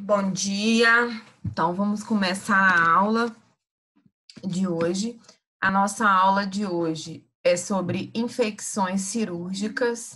Bom dia. Então, vamos começar a aula de hoje. A nossa aula de hoje é sobre infecções cirúrgicas.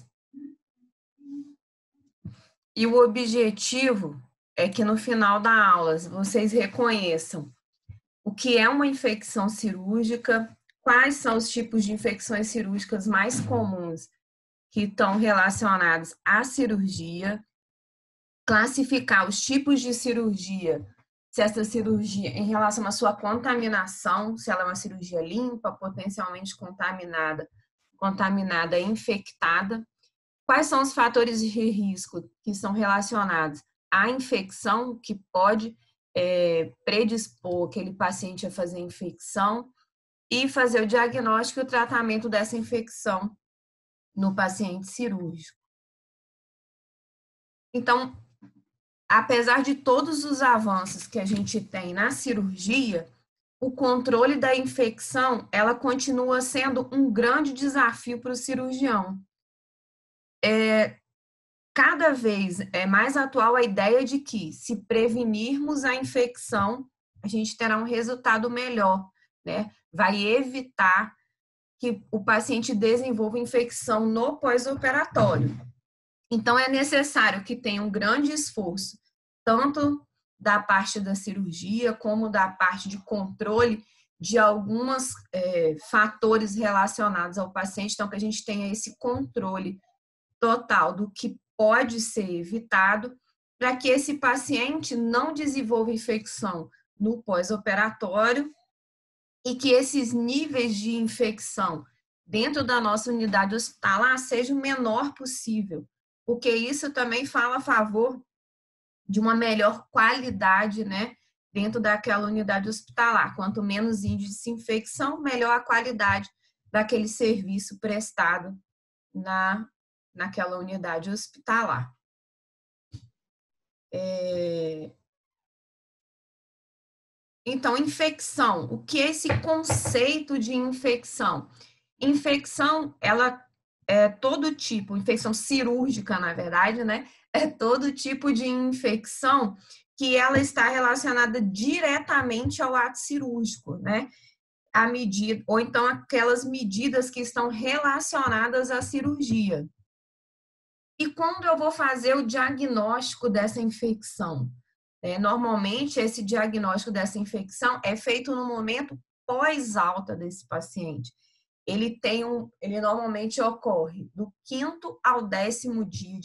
E o objetivo é que no final da aula vocês reconheçam o que é uma infecção cirúrgica, quais são os tipos de infecções cirúrgicas mais comuns que estão relacionados à cirurgia, classificar os tipos de cirurgia, se essa cirurgia, em relação à sua contaminação, se ela é uma cirurgia limpa, potencialmente contaminada, infectada, quais são os fatores de risco que são relacionados à infecção, que pode predispor aquele paciente a fazer infecção, e fazer o diagnóstico e o tratamento dessa infecção no paciente cirúrgico. Então, apesar de todos os avanços que a gente tem na cirurgia, o controle da infecção, ela continua sendo um grande desafio para o cirurgião. Cada vez é mais atual a ideia de que, se prevenirmos a infecção, a gente terá um resultado melhor, né? Vai evitar que o paciente desenvolva infecção no pós-operatório. Então, é necessário que tenha um grande esforço, tanto da parte da cirurgia, como da parte de controle de alguns fatores relacionados ao paciente. Então, que a gente tenha esse controle total do que pode ser evitado, para que esse paciente não desenvolva infecção no pós-operatório e que esses níveis de infecção dentro da nossa unidade hospitalar sejam o menor possível, porque isso também fala a favor de uma melhor qualidade, né, dentro daquela unidade hospitalar. Quanto menos índice de infecção, melhor a qualidade daquele serviço prestado naquela unidade hospitalar. Então, infecção. O que é esse conceito de infecção? Infecção, ela é todo tipo, infecção cirúrgica, na verdade, né? É todo tipo de infecção que ela está relacionada diretamente ao ato cirúrgico, né? A medida, ou então aquelas medidas que estão relacionadas à cirurgia. E quando eu vou fazer o diagnóstico dessa infecção? Normalmente, esse diagnóstico dessa infecção é feito no momento pós-alta desse paciente. Ele normalmente ocorre do 5º ao 10º dia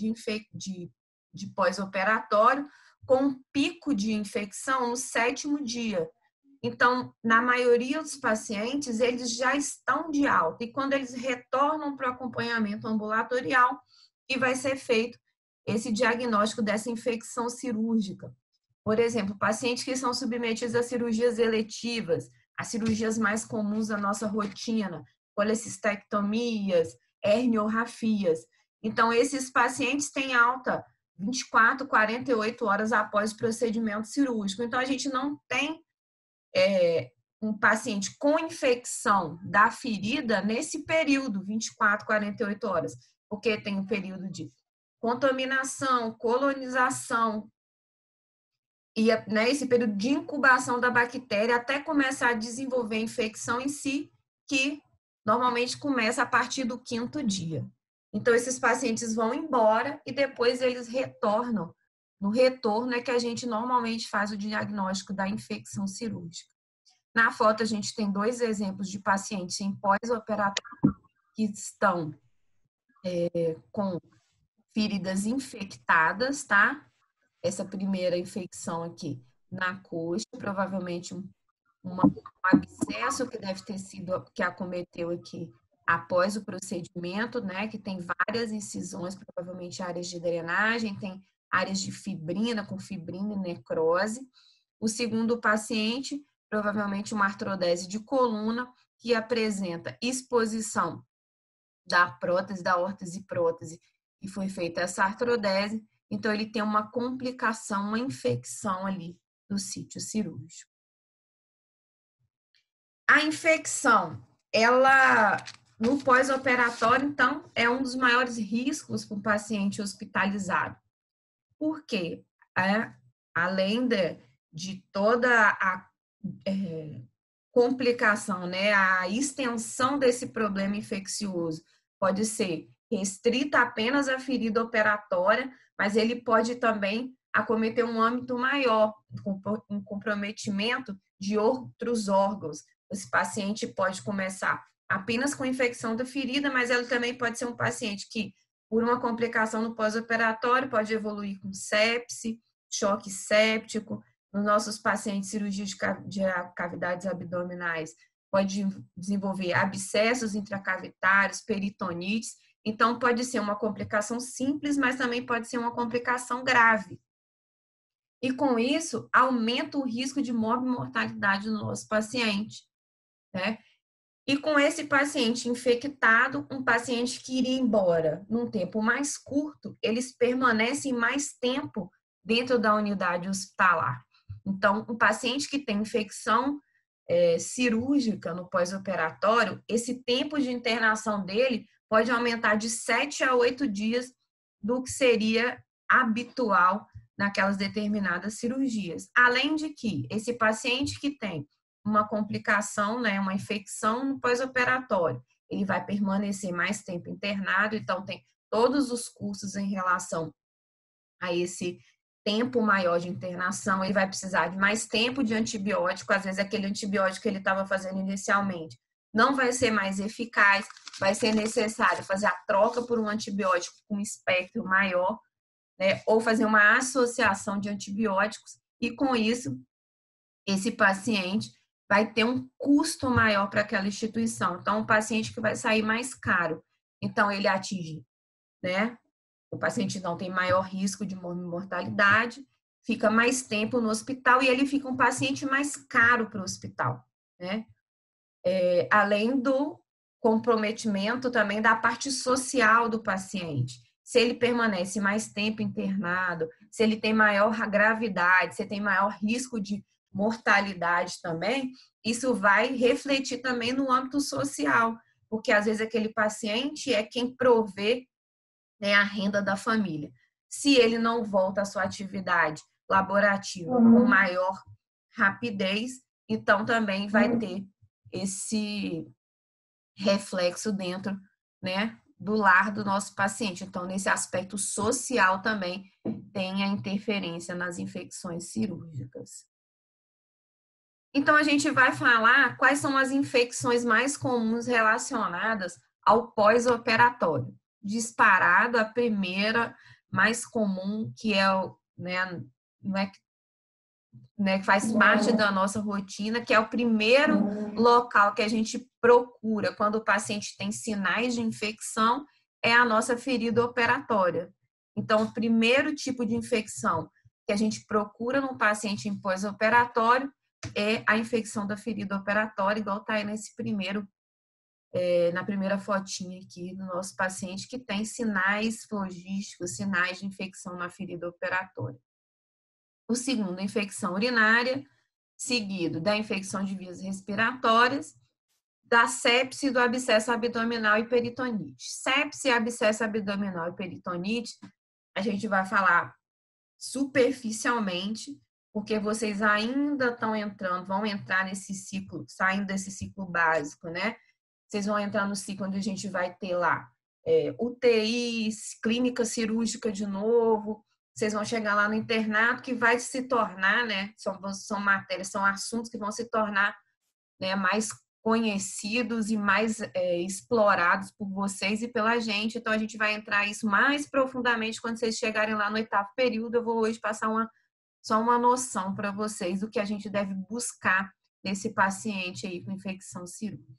de pós-operatório, com um pico de infecção no 7º dia. Então, na maioria dos pacientes, eles já estão de alta, e quando eles retornam para o acompanhamento ambulatorial, e vai ser feito esse diagnóstico dessa infecção cirúrgica. Por exemplo, pacientes que são submetidos a cirurgias eletivas, as cirurgias mais comuns da nossa rotina, colecistectomias, herniorrafias. Então, esses pacientes têm alta 24, 48 horas após o procedimento cirúrgico. Então, a gente não tem um paciente com infecção da ferida nesse período, 24, 48 horas, porque tem um período de contaminação, colonização, e esse período de incubação da bactéria até começar a desenvolver a infecção em si, que normalmente começa a partir do 5º dia. Então, esses pacientes vão embora e depois eles retornam. No retorno é que a gente normalmente faz o diagnóstico da infecção cirúrgica. Na foto, a gente tem 2 exemplos de pacientes em pós-operatório que estão com feridas infectadas, tá? Essa primeira infecção aqui na coxa, provavelmente um abscesso que deve ter sido, que acometeu aqui após o procedimento, né? Que tem várias incisões, provavelmente áreas de drenagem, tem áreas de fibrina, com fibrina e necrose. O segundo paciente, provavelmente uma artrodese de coluna, que apresenta exposição da prótese, da órtese e prótese, e foi feita essa artrodese, então ele tem uma complicação, uma infecção ali do sítio cirúrgico. A infecção, ela no pós-operatório, então, é um dos maiores riscos para o paciente hospitalizado. Por quê? além de toda a complicação, né, a extensão desse problema infeccioso pode ser restrita apenas à ferida operatória, mas ele pode também acometer um âmbito maior, um comprometimento de outros órgãos. Esse paciente pode começar apenas com infecção da ferida, mas ele também pode ser um paciente que, por uma complicação no pós-operatório, pode evoluir com sepse, choque séptico. Nos nossos pacientes, cirurgia de cavidades abdominais, pode desenvolver abscessos intracavitários, peritonites. Então, pode ser uma complicação simples, mas também pode ser uma complicação grave. E com isso, aumenta o risco de morbimortalidade no nosso paciente, né? E com esse paciente infectado, um paciente que iria embora num tempo mais curto, eles permanecem mais tempo dentro da unidade hospitalar. Então, um paciente que tem infecção cirúrgica no pós-operatório, esse tempo de internação dele pode aumentar de 7 a 8 dias do que seria habitual naquelas determinadas cirurgias. Além de que esse paciente que tem uma complicação, né, uma infecção no pós-operatório, ele vai permanecer mais tempo internado, então tem todos os custos em relação a esse tempo maior de internação, ele vai precisar de mais tempo de antibiótico, às vezes aquele antibiótico que ele estava fazendo inicialmente não vai ser mais eficaz, vai ser necessário fazer a troca por um antibiótico com um espectro maior, né, ou fazer uma associação de antibióticos, e com isso, esse paciente vai ter um custo maior para aquela instituição. Então, um paciente que vai sair mais caro. Então, ele atinge, né? O paciente não tem maior risco de mortalidade, fica mais tempo no hospital e ele fica um paciente mais caro para o hospital, né? Além do comprometimento também da parte social do paciente. Se ele permanece mais tempo internado, se ele tem maior gravidade, se tem maior risco de mortalidade também, isso vai refletir também no âmbito social, porque às vezes aquele paciente é quem provê, né, a renda da família. Se ele não volta à sua atividade laborativa com maior rapidez, então também vai ter esse reflexo dentro, né, do lar do nosso paciente. Então, nesse aspecto social também tem a interferência nas infecções cirúrgicas. Então, a gente vai falar quais são as infecções mais comuns relacionadas ao pós-operatório. Disparado, a primeira mais comum, que é o, né, não é, né, que faz parte da nossa rotina, que é o primeiro local que a gente procura quando o paciente tem sinais de infecção, é a nossa ferida operatória. Então, o primeiro tipo de infecção que a gente procura no paciente em pós-operatório é a infecção da ferida operatória, igual está aí nesse primeiro, na primeira fotinha aqui do nosso paciente, que tem sinais flogísticos, sinais de infecção na ferida operatória. O segundo, infecção urinária, seguido da infecção de vias respiratórias, da sepse, do abscesso abdominal e peritonite. Sepse, abscesso abdominal e peritonite, a gente vai falar superficialmente, porque vocês ainda estão entrando, vão entrar nesse ciclo, saindo desse ciclo básico, né? Vocês vão entrar no ciclo onde a gente vai ter lá UTI, clínica cirúrgica de novo, vocês vão chegar lá no internato que vai se tornar, né? São matérias, são assuntos que vão se tornar, né, mais conhecidos e mais explorados por vocês e pela gente. Então, a gente vai entrar isso mais profundamente quando vocês chegarem lá no 8º período. Eu vou hoje passar só uma noção para vocês do que a gente deve buscar nesse paciente aí com infecção cirúrgica.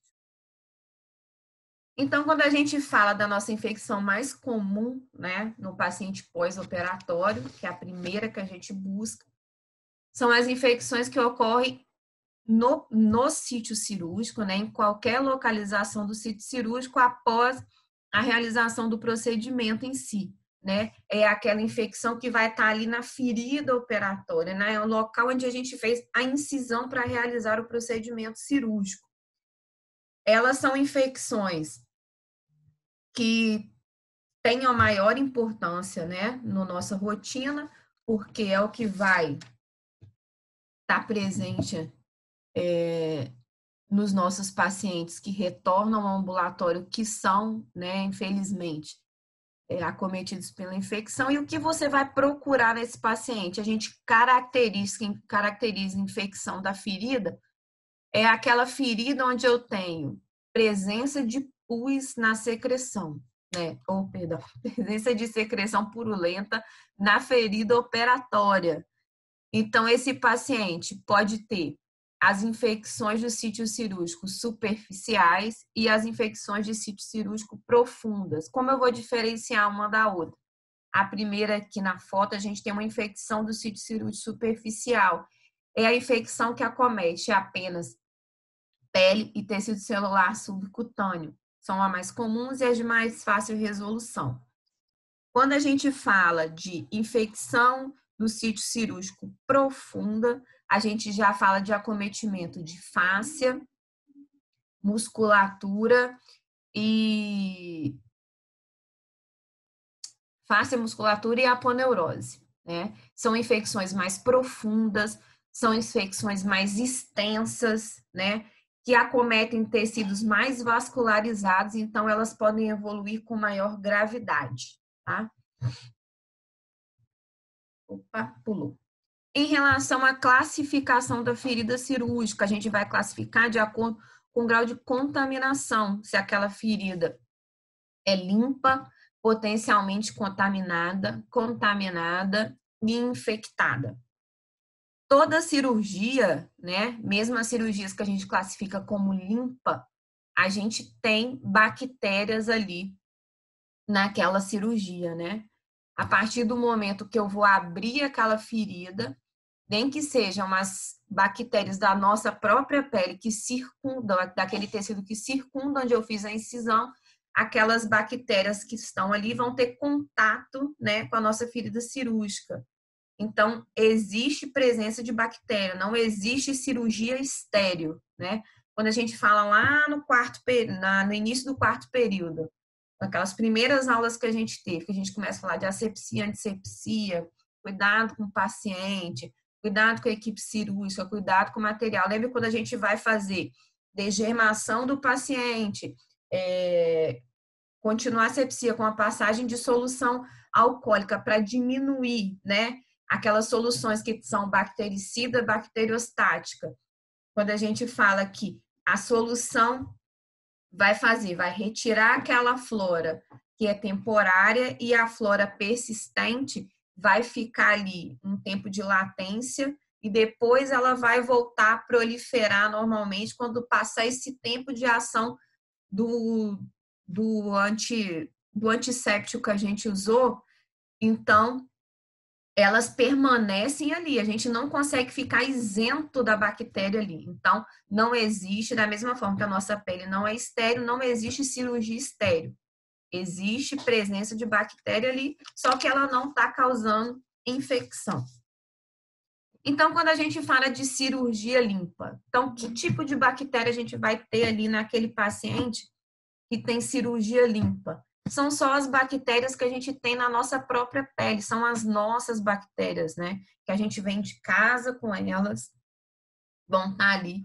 Então, quando a gente fala da nossa infecção mais comum, né, no paciente pós-operatório, que é a primeira que a gente busca, são as infecções que ocorrem no sítio cirúrgico, né, em qualquer localização do sítio cirúrgico após a realização do procedimento em si, né? É aquela infecção que vai estar ali na ferida operatória, né? É o local onde a gente fez a incisão para realizar o procedimento cirúrgico. Elas são infecções que têm a maior importância, né, na nossa rotina, porque é o que vai estar presente nos nossos pacientes que retornam ao ambulatório, que são, né, infelizmente, acometidos pela infecção, e o que você vai procurar nesse paciente. A gente caracteriza a infecção da ferida, é aquela ferida onde eu tenho presença de pus na secreção, né? Ou, perdão, presença de secreção purulenta na ferida operatória. Então, esse paciente pode ter as infecções do sítio cirúrgico superficiais e as infecções de sítio cirúrgico profundas. Como eu vou diferenciar uma da outra? A primeira aqui na foto, a gente tem uma infecção do sítio cirúrgico superficial. É a infecção que acomete apenas pele e tecido celular subcutâneo. São as mais comuns e as de mais fácil resolução. Quando a gente fala de infecção do sítio cirúrgico profunda, a gente já fala de acometimento de fáscia, musculatura e aponeurose, né? São infecções mais profundas, são infecções mais extensas, né? Que acometem tecidos mais vascularizados, então elas podem evoluir com maior gravidade, tá? Opa, pulou. Em relação à classificação da ferida cirúrgica, a gente vai classificar de acordo com o grau de contaminação, se aquela ferida é limpa, potencialmente contaminada e infectada. Toda cirurgia, né, mesmo as cirurgias que a gente classifica como limpa, a gente tem bactérias ali naquela cirurgia, né? A partir do momento que eu vou abrir aquela ferida, nem que sejam as bactérias da nossa própria pele que circundam, daquele tecido que circunda onde eu fiz a incisão, aquelas bactérias que estão ali vão ter contato, né, com a nossa ferida cirúrgica. Então, existe presença de bactéria, não existe cirurgia estéril, né? Quando a gente fala lá no início do quarto período, aquelas primeiras aulas que a gente teve, que a gente começa a falar de asepsia, antisepsia, cuidado com o paciente, cuidado com a equipe cirúrgica, cuidado com o material. Lembra quando a gente vai fazer degermação do paciente, continuar a asepsia com a passagem de solução alcoólica para diminuir, né, aquelas soluções que são bactericida, bacteriostática. Quando a gente fala que a solução vai retirar aquela flora que é temporária e a flora persistente vai ficar ali um tempo de latência e depois ela vai voltar a proliferar normalmente quando passar esse tempo de ação do antisséptico que a gente usou. Então, elas permanecem ali, a gente não consegue ficar isento da bactéria ali. Então, não existe, da mesma forma que a nossa pele não é estéril, não existe cirurgia estéril. Existe presença de bactéria ali, só que ela não está causando infecção. Então, quando a gente fala de cirurgia limpa, então, que tipo de bactéria a gente vai ter ali naquele paciente que tem cirurgia limpa? São só as bactérias que a gente tem na nossa própria pele, são as nossas bactérias, né? Que a gente vem de casa com elas, vão estar ali,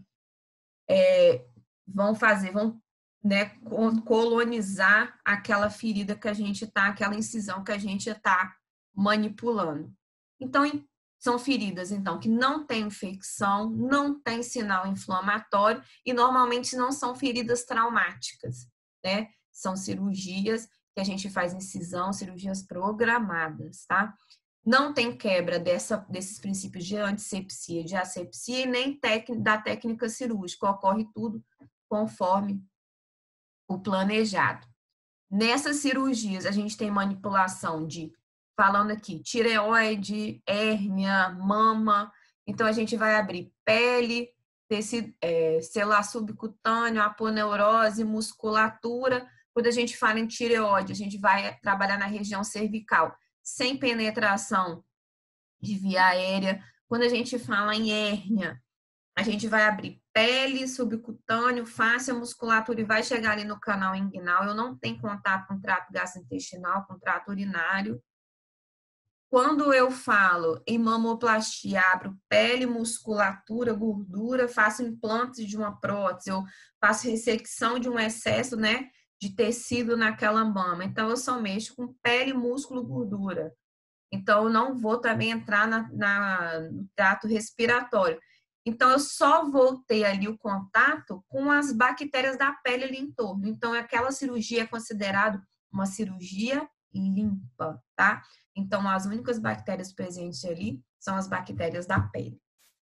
vão, né, colonizar aquela ferida que a gente está, aquela incisão que a gente está manipulando. Então, são feridas, então, que não têm infecção, não tem sinal inflamatório e normalmente não são feridas traumáticas, né? São cirurgias que a gente faz incisão, cirurgias programadas, tá? Não tem quebra desses princípios de antisepsia, de asepsia e nem da técnica cirúrgica. Ocorre tudo conforme o planejado. Nessas cirurgias, a gente tem manipulação de, falando aqui, tireoide, hérnia, mama. Então, a gente vai abrir pele, tecido, celular subcutâneo, aponeurose, musculatura. Quando a gente fala em tireoide, a gente vai trabalhar na região cervical, sem penetração de via aérea. Quando a gente fala em hérnia, a gente vai abrir pele, subcutâneo, face, musculatura e vai chegar ali no canal inguinal. Eu não tenho contato com trato gastrointestinal, com trato urinário. Quando eu falo em mamoplastia, abro pele, musculatura, gordura, faço implante de uma prótese, eu faço ressecção de um excesso, né, de tecido naquela mama. Então, eu só mexo com pele, músculo, gordura. Então, eu não vou também entrar no trato respiratório. Então, eu só vou ter ali o contato com as bactérias da pele ali em torno. Então, aquela cirurgia é considerada uma cirurgia limpa, tá? Então, as únicas bactérias presentes ali são as bactérias da pele.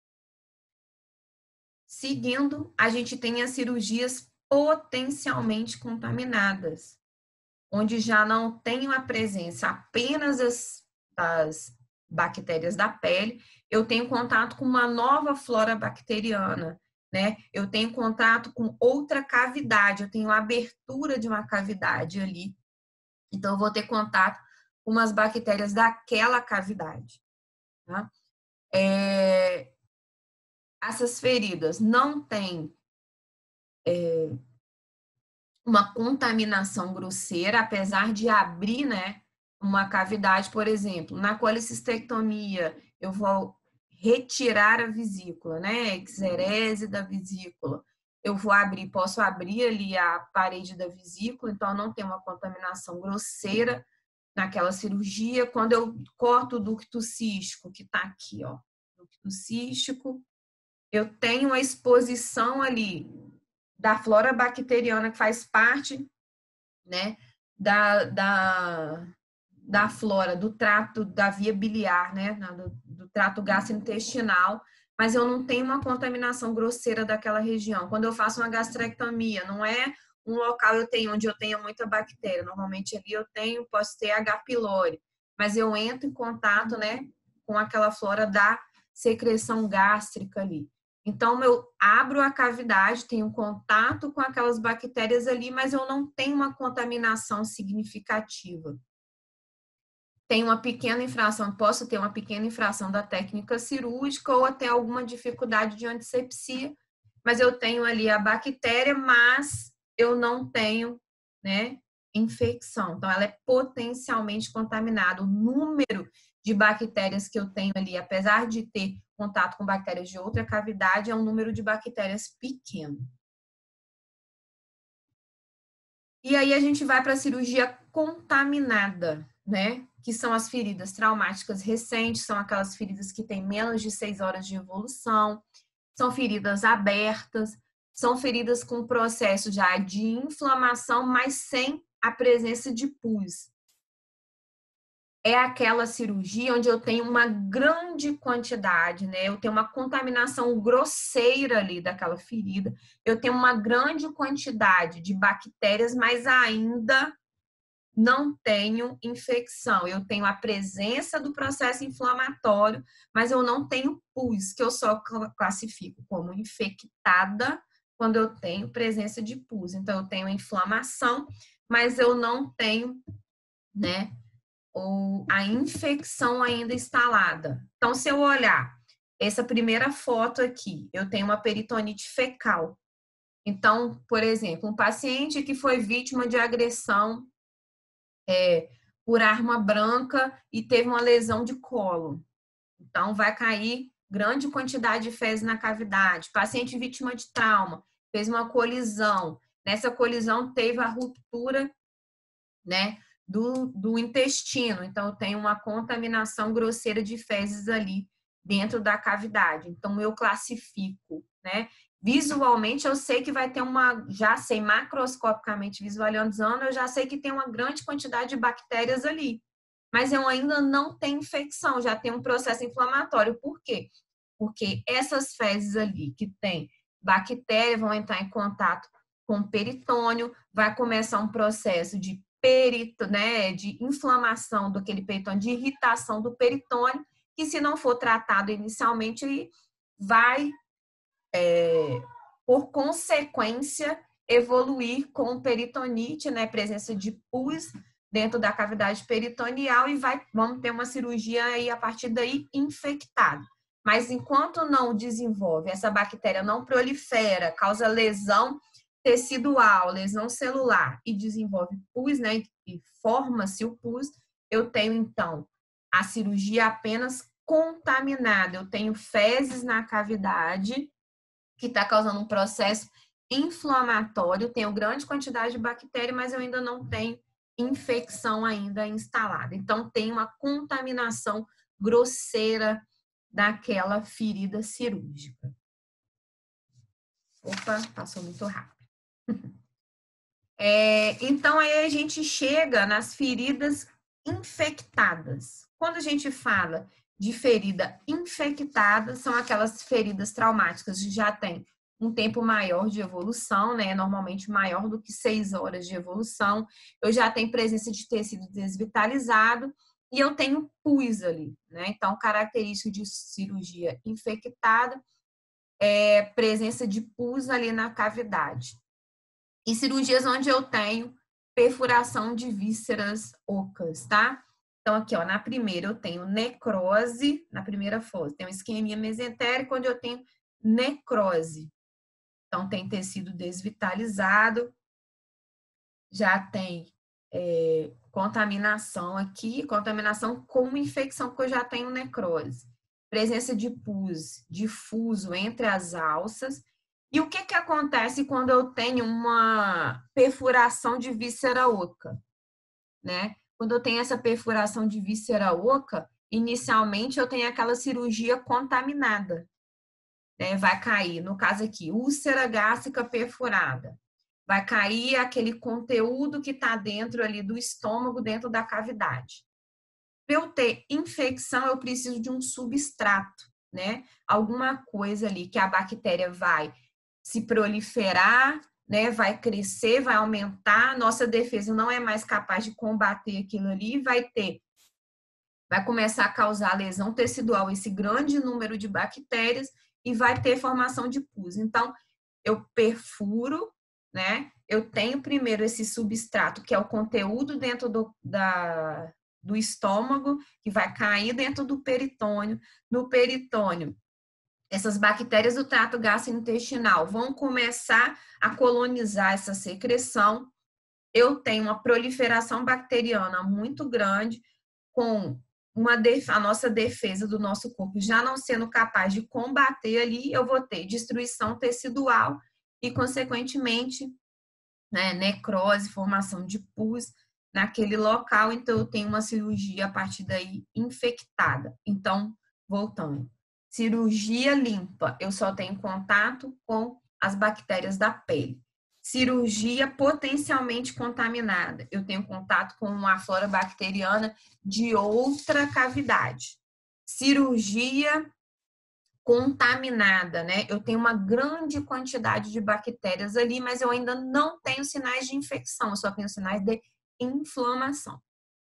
Seguindo, a gente tem as cirurgias potencialmente contaminadas, onde já não tem a presença apenas das bactérias da pele, eu tenho contato com uma nova flora bacteriana, né? Eu tenho contato com outra cavidade, eu tenho abertura de uma cavidade ali. Então, eu vou ter contato com umas bactérias daquela cavidade, tá? Essas feridas não têm uma contaminação grosseira, apesar de abrir, né, uma cavidade, por exemplo, na colecistectomia, eu vou retirar a vesícula, né, exerese da vesícula. Eu vou abrir, posso abrir ali a parede da vesícula, então não tem uma contaminação grosseira naquela cirurgia. Quando eu corto o ducto cístico, que está aqui, ó, ducto cístico, eu tenho uma exposição ali da flora bacteriana que faz parte, né, da flora, do trato da via biliar, né, do trato gastrointestinal, mas eu não tenho uma contaminação grosseira daquela região. Quando eu faço uma gastrectomia, não é um local onde eu tenho muita bactéria. Normalmente ali posso ter H. pylori, mas eu entro em contato, né, com aquela flora da secreção gástrica ali. Então, eu abro a cavidade, tenho contato com aquelas bactérias ali, mas eu não tenho uma contaminação significativa. Tem uma pequena infração, posso ter uma pequena infração da técnica cirúrgica ou até alguma dificuldade de antisepsia, mas eu tenho ali a bactéria, mas eu não tenho, né, infecção. Então, ela é potencialmente contaminada. O número de bactérias que eu tenho ali, apesar de ter contato com bactérias de outra cavidade, é um número de bactérias pequeno. E aí a gente vai para a cirurgia contaminada, né? Que são as feridas traumáticas recentes, são aquelas feridas que têm menos de 6 horas de evolução, são feridas abertas, são feridas com processo já de inflamação, mas sem a presença de pus. É aquela cirurgia onde eu tenho uma grande quantidade, né? Eu tenho uma contaminação grosseira ali daquela ferida, eu tenho uma grande quantidade de bactérias, mas ainda não tenho infecção. Eu tenho a presença do processo inflamatório, mas eu não tenho pus, que eu só classifico como infectada quando eu tenho presença de pus. Então, eu tenho inflamação, mas eu não tenho, né, ou a infecção ainda instalada. Então, se eu olhar essa primeira foto aqui, eu tenho uma peritonite fecal. Então, por exemplo, um paciente que foi vítima de agressão por arma branca e teve uma lesão de colo. Então, vai cair grande quantidade de fezes na cavidade. Paciente vítima de trauma, fez uma colisão. Nessa colisão, teve a ruptura, né, do intestino. Então, tem uma contaminação grosseira de fezes ali dentro da cavidade. Então, eu classifico, né? Visualmente, eu sei que vai ter já sei macroscopicamente visualizando, eu já sei que tem uma grande quantidade de bactérias ali. Mas eu ainda não tenho infecção, já tem um processo inflamatório. Por quê? Porque essas fezes ali que tem bactéria vão entrar em contato com o peritônio, vai começar um processo de né, de inflamação daquele peritônio, de irritação do peritônio, que se não for tratado inicialmente, vai, por consequência, evoluir com peritonite, né, presença de pus dentro da cavidade peritoneal e vamos ter uma cirurgia aí a partir daí infectada. Mas enquanto não desenvolve, essa bactéria não prolifera, causa lesão tecidual, lesão celular e desenvolve pus, né, e forma-se o pus, eu tenho então a cirurgia apenas contaminada. Eu tenho fezes na cavidade, que está causando um processo inflamatório, tenho grande quantidade de bactéria, mas eu ainda não tenho infecção ainda instalada. Então, tem uma contaminação grosseira daquela ferida cirúrgica. Opa, passou muito rápido. Então, aí a gente chega nas feridas infectadas. Quando a gente fala de ferida infectada, são aquelas feridas traumáticas que já tem um tempo maior de evolução, né? Normalmente maior do que 6 horas de evolução. Eu já tenho presença de tecido desvitalizado e eu tenho pus ali, né? Então, característica de cirurgia infectada é presença de pus ali na cavidade. E cirurgias onde eu tenho perfuração de vísceras ocas, tá? Então, aqui, ó, na primeira eu tenho necrose, na primeira foto, tem isquemia mesentérica, onde eu tenho necrose. Então, tem tecido desvitalizado, já tem contaminação aqui, contaminação com infecção, porque eu já tenho necrose. Presença de pus difuso entre as alças. E o que acontece quando eu tenho uma perfuração de víscera oca, né? Quando eu tenho essa perfuração de víscera oca, inicialmente eu tenho aquela cirurgia contaminada, né? Vai cair, no caso aqui, úlcera gástrica perfurada. Vai cair aquele conteúdo que está dentro ali do estômago, dentro da cavidade. Para eu ter infecção, eu preciso de um substrato, né? Alguma coisa ali que a bactéria vai se proliferar, né? Vai crescer, vai aumentar, nossa defesa não é mais capaz de combater aquilo ali, vai começar a causar lesão tecidual, esse grande número de bactérias, e vai ter formação de pus. Então, eu perfuro, né? Eu tenho primeiro esse substrato, que é o conteúdo dentro do estômago, que vai cair dentro do peritônio. No peritônio, essas bactérias do trato gastrointestinal vão começar a colonizar essa secreção. Eu tenho uma proliferação bacteriana muito grande, com a nossa defesa do nosso corpo já não sendo capaz de combater ali, eu vou ter destruição tecidual e, consequentemente, né, necrose, formação de pus naquele local. Então, eu tenho uma cirurgia a partir daí infectada. Então, voltando. Cirurgia limpa, eu só tenho contato com as bactérias da pele. Cirurgia potencialmente contaminada, eu tenho contato com uma flora bacteriana de outra cavidade. Cirurgia contaminada, né? Eu tenho uma grande quantidade de bactérias ali, mas eu ainda não tenho sinais de infecção, eu só tenho sinais de inflamação.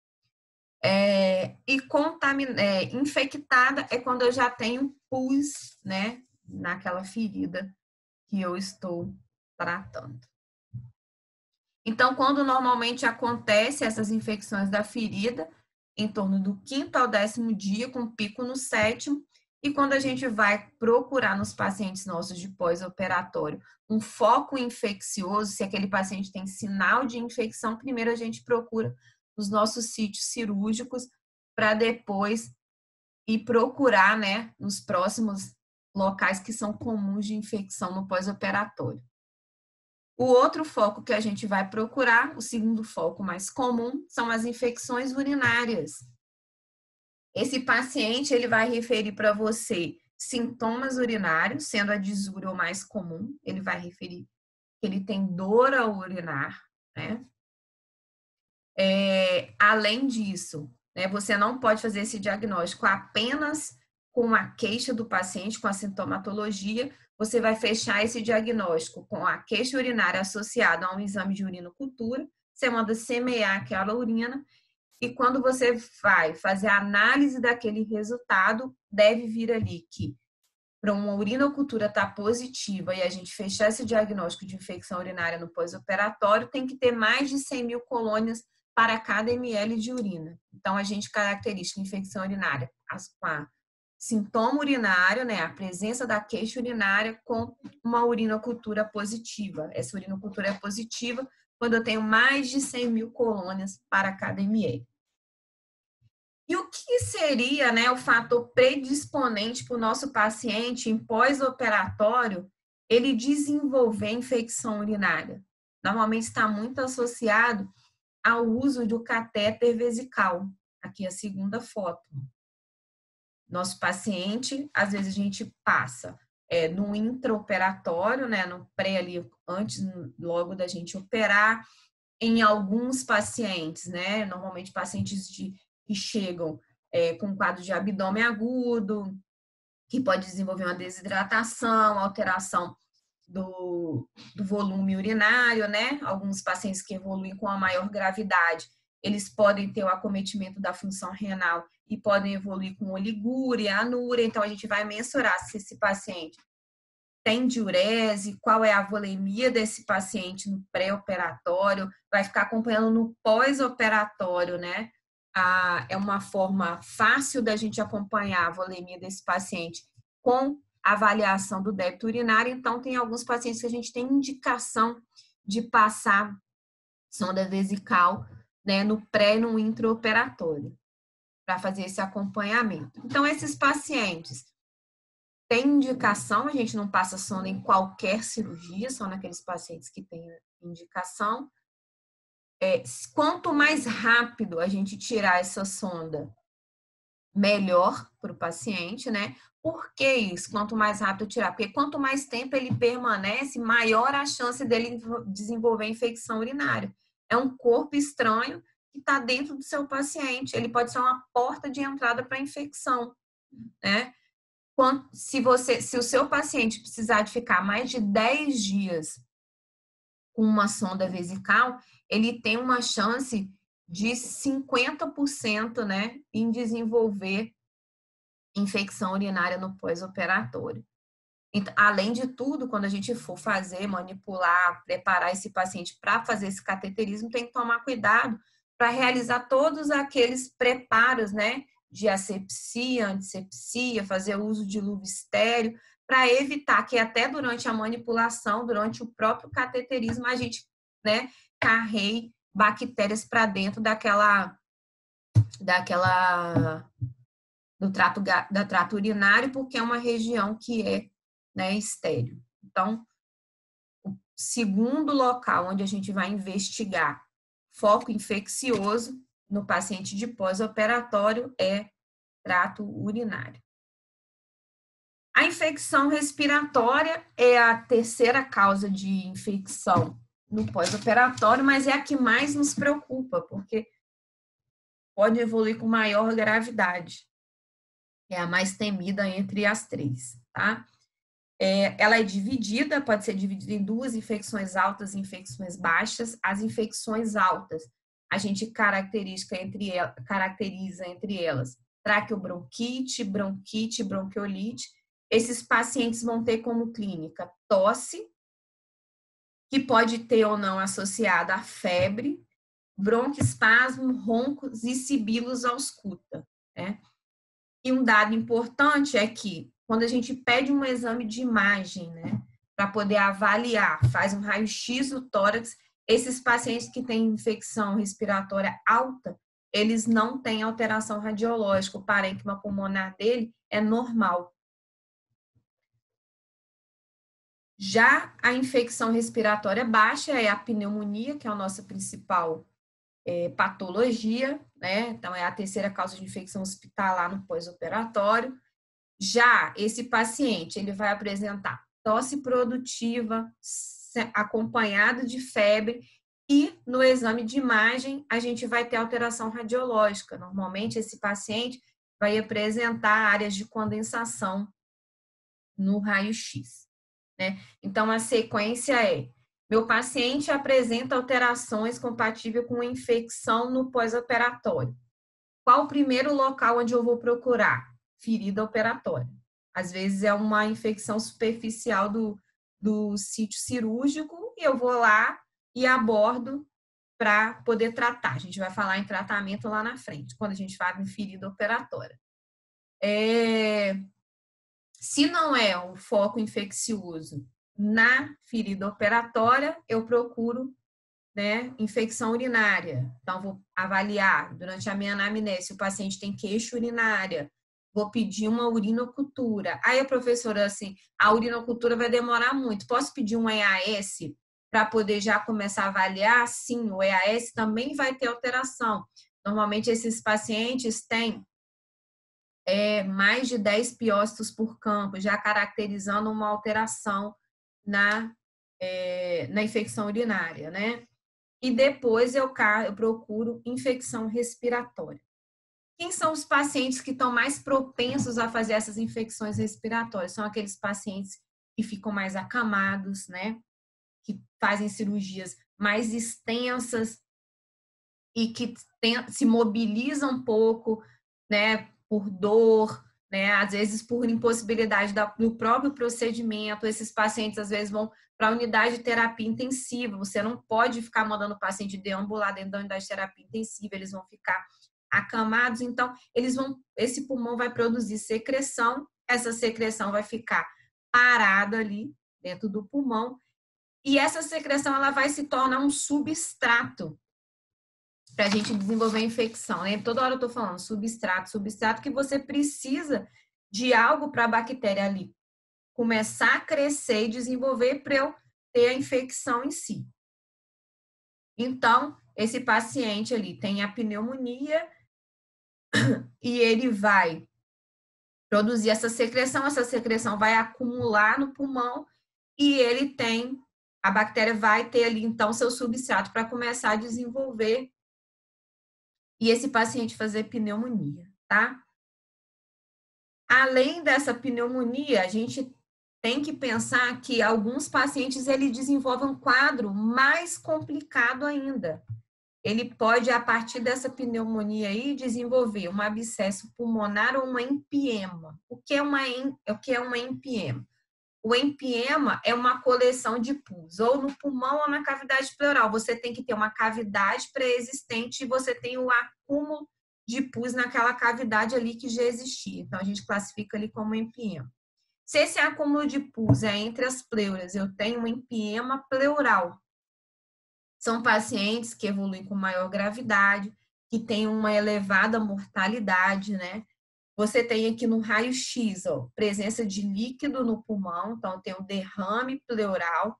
Infectada é quando eu já tenho pus, né, naquela ferida que eu estou tratando. Então, quando normalmente acontece essas infecções da ferida, em torno do 5º ao 10º dia, com pico no 7º, e quando a gente vai procurar nos pacientes nossos de pós-operatório um foco infeccioso, se aquele paciente tem sinal de infecção, primeiro a gente procura os nossos sítios cirúrgicos para depois ir procurar, né, nos próximos locais que são comuns de infecção no pós-operatório. O outro foco que a gente vai procurar, o segundo foco mais comum, são as infecções urinárias. Esse paciente, ele vai referir para você sintomas urinários, sendo a disúria o mais comum, ele vai referir que ele tem dor ao urinar, né? Além disso, né, você não pode fazer esse diagnóstico apenas com a queixa do paciente, com a sintomatologia, você vai fechar esse diagnóstico com a queixa urinária associada a um exame de urinocultura, você manda semear aquela urina, e quando você vai fazer a análise daquele resultado, deve vir ali que para uma urinocultura estar positiva e a gente fechar esse diagnóstico de infecção urinária no pós-operatório, tem que ter mais de 100.000 colônias para cada ml de urina. Então, a gente caracteriza infecção urinária com a sintoma urinário, né, a presença da queixa urinária com uma urinocultura positiva. Essa urinocultura é positiva quando eu tenho mais de 100.000 colônias para cada ml. E o que seria, né, o fator predisponente para o nosso paciente em pós-operatório ele desenvolver infecção urinária? Normalmente está muito associado ao uso do catéter vesical. Aqui é a segunda foto. Nosso paciente, às vezes a gente passa no intraoperatório, né, no pré ali, antes, logo da gente operar, em alguns pacientes, né, normalmente pacientes que chegam com quadro de abdômen agudo, que pode desenvolver uma desidratação, alteração do volume urinário, né? Alguns pacientes que evoluem com a maior gravidade, eles podem ter o acometimento da função renal e podem evoluir com oligúria, anúria. Então, a gente vai mensurar se esse paciente tem diurese, qual é a volemia desse paciente no pré-operatório, vai ficar acompanhando no pós-operatório, né? É uma forma fácil da gente acompanhar a volemia desse paciente com avaliação do débito urinário. Então, tem alguns pacientes que a gente tem indicação de passar sonda vesical, né, no pré e no intraoperatório, para fazer esse acompanhamento. Então, esses pacientes têm indicação, a gente não passa sonda em qualquer cirurgia, só naqueles pacientes que têm indicação. Quanto mais rápido a gente tirar essa sonda, melhor para o paciente, né? Por que isso? Quanto mais rápido tirar? Porque quanto mais tempo ele permanece, maior a chance dele desenvolver infecção urinária. É um corpo estranho que está dentro do seu paciente. Ele pode ser uma porta de entrada para a infecção, né? Se o seu paciente precisar de ficar mais de 10 dias com uma sonda vesical, ele tem uma chance de 50%, né, em desenvolver infecção urinária no pós-operatório. Então, além de tudo, quando a gente for fazer, manipular, preparar esse paciente para fazer esse cateterismo, tem que tomar cuidado para realizar todos aqueles preparos, né, de asepsia, antisepsia, fazer uso de luva estéreo, para evitar que até durante a manipulação, durante o próprio cateterismo, a gente, né, carregue bactérias para dentro do trato urinário, porque é uma região que é, né, estéril. Então, o segundo local onde a gente vai investigar foco infeccioso no paciente de pós-operatório é trato urinário. A infecção respiratória é a terceira causa de infecção no pós-operatório, mas é a que mais nos preocupa, porque pode evoluir com maior gravidade. É a mais temida entre as três, tá? Ela é dividida, pode ser dividida em duas infecções altas e infecções baixas. As infecções altas, a gente caracteriza entre elas traqueobronquite, bronquite, bronquiolite. Esses pacientes vão ter como clínica tosse, que pode ter ou não associada a febre, broncoespasmo, roncos e sibilos ausculta, né? E um dado importante é que quando a gente pede um exame de imagem, né, para poder avaliar, faz um raio-x do tórax, esses pacientes que têm infecção respiratória alta, eles não têm alteração radiológica, o parênquima pulmonar dele é normal. Já a infecção respiratória baixa é a pneumonia, que é a nossa principal patologia, né? Então, é a terceira causa de infecção hospitalar no pós-operatório. Já esse paciente, ele vai apresentar tosse produtiva, acompanhado de febre, e no exame de imagem, a gente vai ter alteração radiológica. Normalmente, esse paciente vai apresentar áreas de condensação no raio-x, né? Então, a sequência é: meu paciente apresenta alterações compatíveis com infecção no pós-operatório. Qual o primeiro local onde eu vou procurar? Ferida operatória. Às vezes é uma infecção superficial do sítio cirúrgico e eu vou lá e abordo para poder tratar. A gente vai falar em tratamento lá na frente, quando a gente fala em ferida operatória. Se não é o foco infeccioso na ferida operatória, eu procuro né, infecção urinária. Então, vou avaliar durante a minha anamnese se o paciente tem queixa urinária. Vou pedir uma urinocultura. Aí a professora, assim, a urinocultura vai demorar muito. Posso pedir um EAS para poder já começar a avaliar? Sim, o EAS também vai ter alteração. Normalmente, esses pacientes têm mais de 10 piócitos por campo, já caracterizando uma alteração na infecção urinária, né? E depois eu procuro infecção respiratória. Quem são os pacientes que estão mais propensos a fazer essas infecções respiratórias? São aqueles pacientes que ficam mais acamados, né? Que fazem cirurgias mais extensas e que se mobilizam um pouco, né? Por dor, né? Às vezes por impossibilidade do próprio procedimento. Esses pacientes às vezes vão para a unidade de terapia intensiva. Você não pode ficar mandando o paciente deambular dentro da unidade de terapia intensiva, eles vão ficar acamados, então esse pulmão vai produzir secreção, essa secreção vai ficar parada ali dentro do pulmão e essa secreção ela vai se tornar um substrato para a gente desenvolver a infecção, né? Toda hora eu estou falando substrato que você precisa de algo para a bactéria ali começar a crescer e desenvolver para eu ter a infecção em si. Então, esse paciente ali tem a pneumonia e ele vai produzir essa secreção vai acumular no pulmão e a bactéria vai ter ali então seu substrato para começar a desenvolver e esse paciente fazer pneumonia, tá? Além dessa pneumonia, a gente tem que pensar que alguns pacientes ele desenvolvem um quadro mais complicado ainda. Ele pode, a partir dessa pneumonia aí, desenvolver um abscesso pulmonar ou uma empiema. O que é uma empiema? O empiema é uma coleção de pus, ou no pulmão ou na cavidade pleural. Você tem que ter uma cavidade pré-existente e você tem o acúmulo de pus naquela cavidade ali que já existia. Então, a gente classifica ali como empiema. Se esse acúmulo de pus é entre as pleuras, eu tenho um empiema pleural. São pacientes que evoluem com maior gravidade, que têm uma elevada mortalidade, né? Você tem aqui no raio-x, ó, presença de líquido no pulmão, então tem um derrame pleural.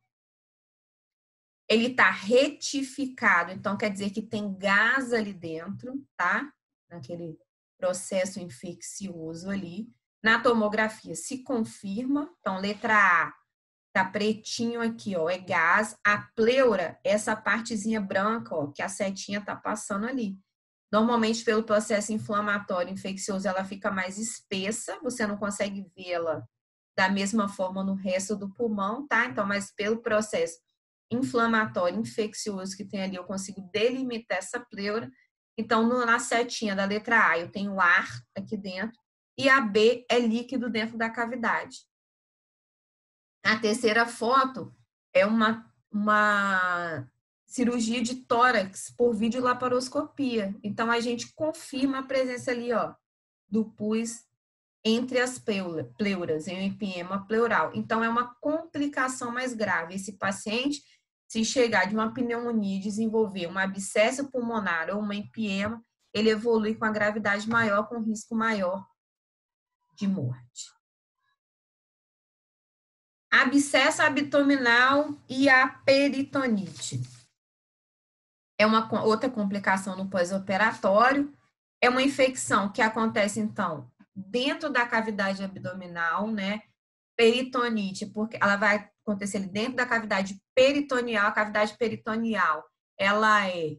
Ele está retificado, então quer dizer que tem gás ali dentro, tá? Naquele processo infeccioso ali. Na tomografia se confirma, então letra A tá pretinho aqui, ó, é gás. A pleura, essa partezinha branca, ó, que a setinha tá passando ali. Normalmente, pelo processo inflamatório infeccioso, ela fica mais espessa, você não consegue vê-la da mesma forma no resto do pulmão, tá? Então, mas pelo processo inflamatório infeccioso que tem ali, eu consigo delimitar essa pleura. Então, na setinha da letra A, eu tenho ar aqui dentro, e a B é líquido dentro da cavidade. A terceira foto é uma cirurgia de tórax por videolaparoscopia. Então, a gente confirma a presença ali, ó, do pus entre as pleuras, em um empiema pleural. Então, é uma complicação mais grave. Esse paciente, se chegar de uma pneumonia e desenvolver um abscesso pulmonar ou uma empiema, ele evolui com a gravidade maior, com risco maior de morte. Abscesso abdominal e a peritonite. É uma outra complicação no pós-operatório. É uma infecção que acontece, então, dentro da cavidade abdominal, né? Peritonite, porque ela vai acontecer ali dentro da cavidade peritoneal. A cavidade peritoneal, ela é...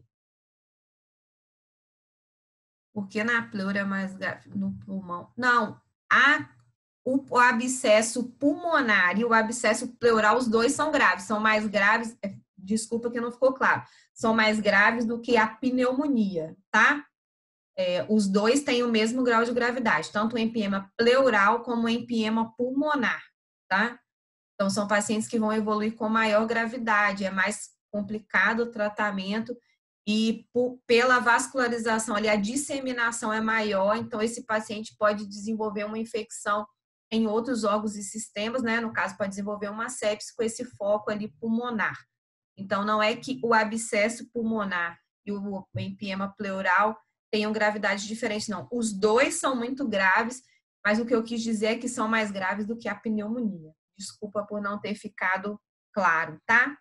Porque na pleura é mais grave, no pulmão. Não, o abscesso pulmonar e o abscesso pleural, os dois são graves, são mais graves, desculpa que não ficou claro, são mais graves do que a pneumonia, tá? Os dois têm o mesmo grau de gravidade, tanto o empiema pleural como o empiema pulmonar, tá? Então, são pacientes que vão evoluir com maior gravidade, é mais complicado o tratamento e pela vascularização ali, a disseminação é maior, então esse paciente pode desenvolver uma infecção em outros órgãos e sistemas, né? No caso, pode desenvolver uma sepse com esse foco ali pulmonar. Então, não é que o abscesso pulmonar e o empiema pleural tenham gravidade diferente, não. Os dois são muito graves, mas o que eu quis dizer é que são mais graves do que a pneumonia. Desculpa por não ter ficado claro, tá?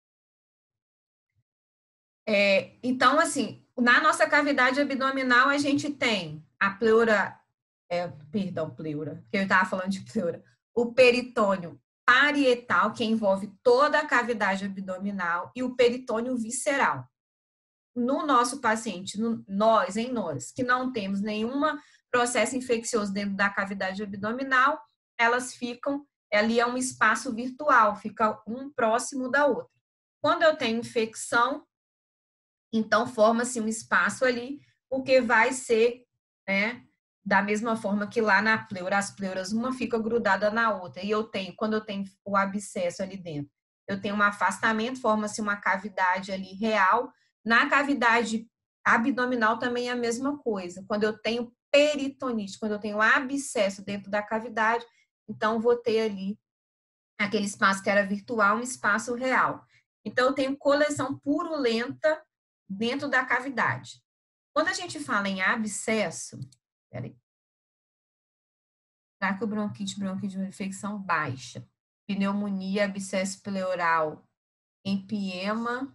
Então, assim, na nossa cavidade abdominal, a gente tem a pleura, pleura, porque eu estava falando de pleura, o peritônio parietal, que envolve toda a cavidade abdominal, e o peritônio visceral. No nosso paciente, nós, que não temos nenhum processo infeccioso dentro da cavidade abdominal, elas ficam, ali é um espaço virtual, fica um próximo da outra. Quando eu tenho infecção, então forma-se um espaço ali, porque vai ser, né, da mesma forma que lá na pleura, as pleuras, uma fica grudada na outra, e quando eu tenho o abscesso ali dentro, eu tenho um afastamento, forma-se uma cavidade ali real. Na cavidade abdominal também é a mesma coisa. Quando eu tenho peritonite, quando eu tenho abscesso dentro da cavidade, então vou ter ali aquele espaço que era virtual, um espaço real. Então eu tenho coleção purulenta dentro da cavidade. Quando a gente fala em abscesso, peraí, traqueobronquite, bronquite de infecção baixa, pneumonia, abscesso pleural, empiema.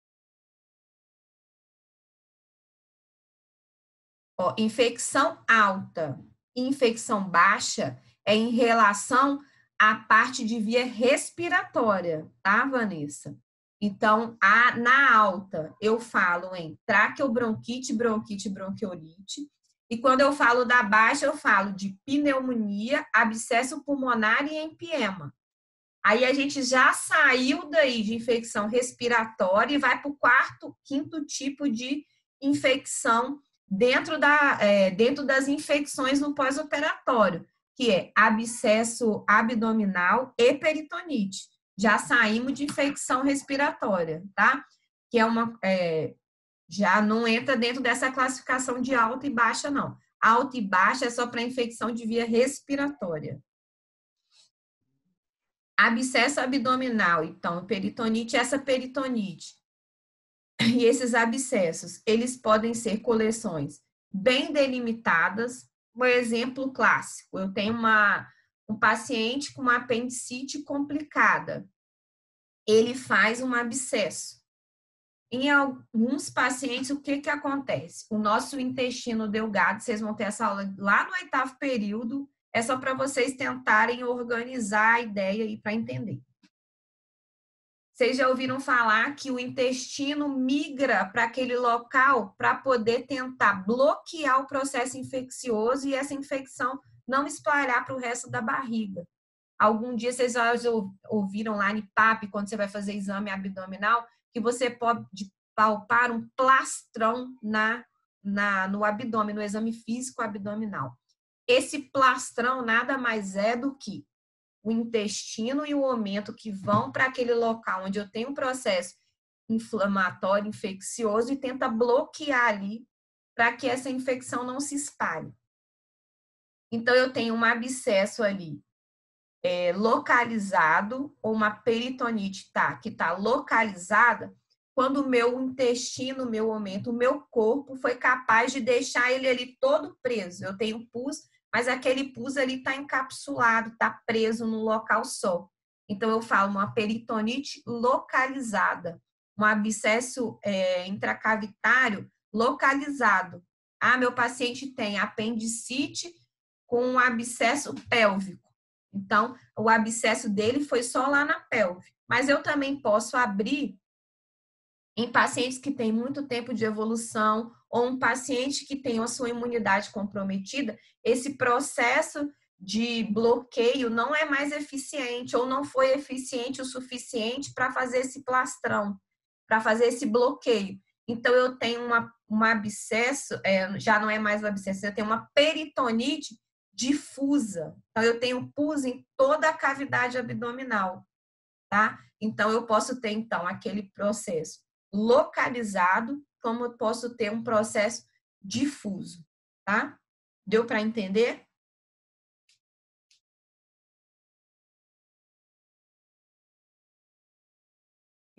Ó, infecção alta e infecção baixa é em relação à parte de via respiratória, tá, Vanessa? Então, na alta, eu falo em traqueobronquite, bronquite, bronquiolite. E quando eu falo da baixa, eu falo de pneumonia, abscesso pulmonar e empiema. Aí a gente já saiu daí de infecção respiratória e vai para o quarto, quinto tipo de infecção dentro das infecções no pós-operatório, que é abscesso abdominal e peritonite. Já saímos de infecção respiratória, tá? Que já não entra dentro dessa classificação de alta e baixa, não. Alta e baixa é só para infecção de via respiratória. Abscesso abdominal, então, peritonite, essa peritonite e esses abscessos, eles podem ser coleções bem delimitadas. Um exemplo clássico, eu tenho um paciente com uma apendicite complicada, ele faz um abscesso. Em alguns pacientes, o que acontece? O nosso intestino delgado, vocês vão ter essa aula lá no 8º período, é só para vocês tentarem organizar a ideia aí para entender. Vocês já ouviram falar que o intestino migra para aquele local para poder tentar bloquear o processo infeccioso e essa infecção não espalhar para o resto da barriga. Algum dia vocês já ouviram lá no PAP, quando você vai fazer exame abdominal, que você pode palpar um plastrão no abdômen, no exame físico abdominal. Esse plastrão nada mais é do que o intestino e o omento que vão para aquele local onde eu tenho um processo inflamatório, infeccioso e tenta bloquear ali para que essa infecção não se espalhe. Então, eu tenho um abscesso ali localizado, ou uma peritonite que está localizada, quando o meu intestino, o meu omento, o meu corpo foi capaz de deixar ele ali todo preso. Eu tenho pus, mas aquele pus ali está encapsulado, está preso num local só. Então, eu falo uma peritonite localizada, um abscesso intracavitário localizado. Ah, meu paciente tem apendicite com um abscesso pélvico. Então, o abscesso dele foi só lá na pelve. Mas eu também posso abrir em pacientes que têm muito tempo de evolução ou um paciente que tem a sua imunidade comprometida, esse processo de bloqueio não é mais eficiente ou não foi eficiente o suficiente para fazer esse plastrão, para fazer esse bloqueio. Então, eu tenho um abscesso, já não é mais um abscesso, eu tenho uma peritonite difusa. Então, eu tenho pus em toda a cavidade abdominal, tá? Então, eu posso ter, então, aquele processo localizado, como eu posso ter um processo difuso, tá? Deu para entender?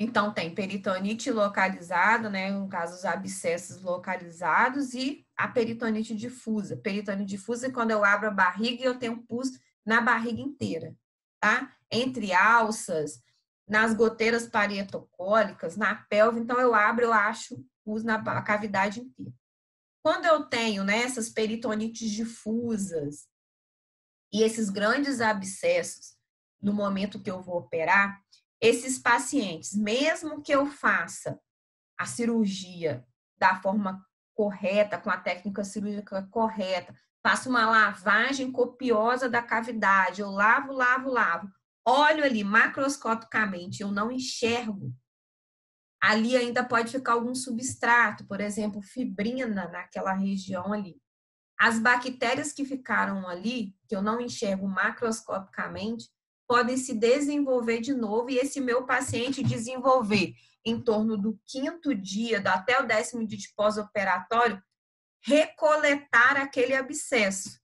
Então, tem peritonite localizada, né? No caso, os abscessos localizados e a peritonite difusa. Peritonite difusa é quando eu abro a barriga e eu tenho pus na barriga inteira, tá? Entre alças, nas goteiras parietocólicas, na pelve. Então, eu abro, eu acho pus na cavidade inteira. Quando eu tenho, né, essas peritonites difusas e esses grandes abscessos, no momento que eu vou operar, esses pacientes, mesmo que eu faça a cirurgia da forma correta, com a técnica cirúrgica correta, faço uma lavagem copiosa da cavidade, eu lavo, olho ali macroscopicamente, eu não enxergo, ali ainda pode ficar algum substrato, por exemplo, fibrina naquela região ali. As bactérias que ficaram ali, que eu não enxergo macroscopicamente, podem se desenvolver de novo e esse meu paciente desenvolver em torno do 5º dia, até o 10º dia de pós-operatório, recoletar aquele abscesso.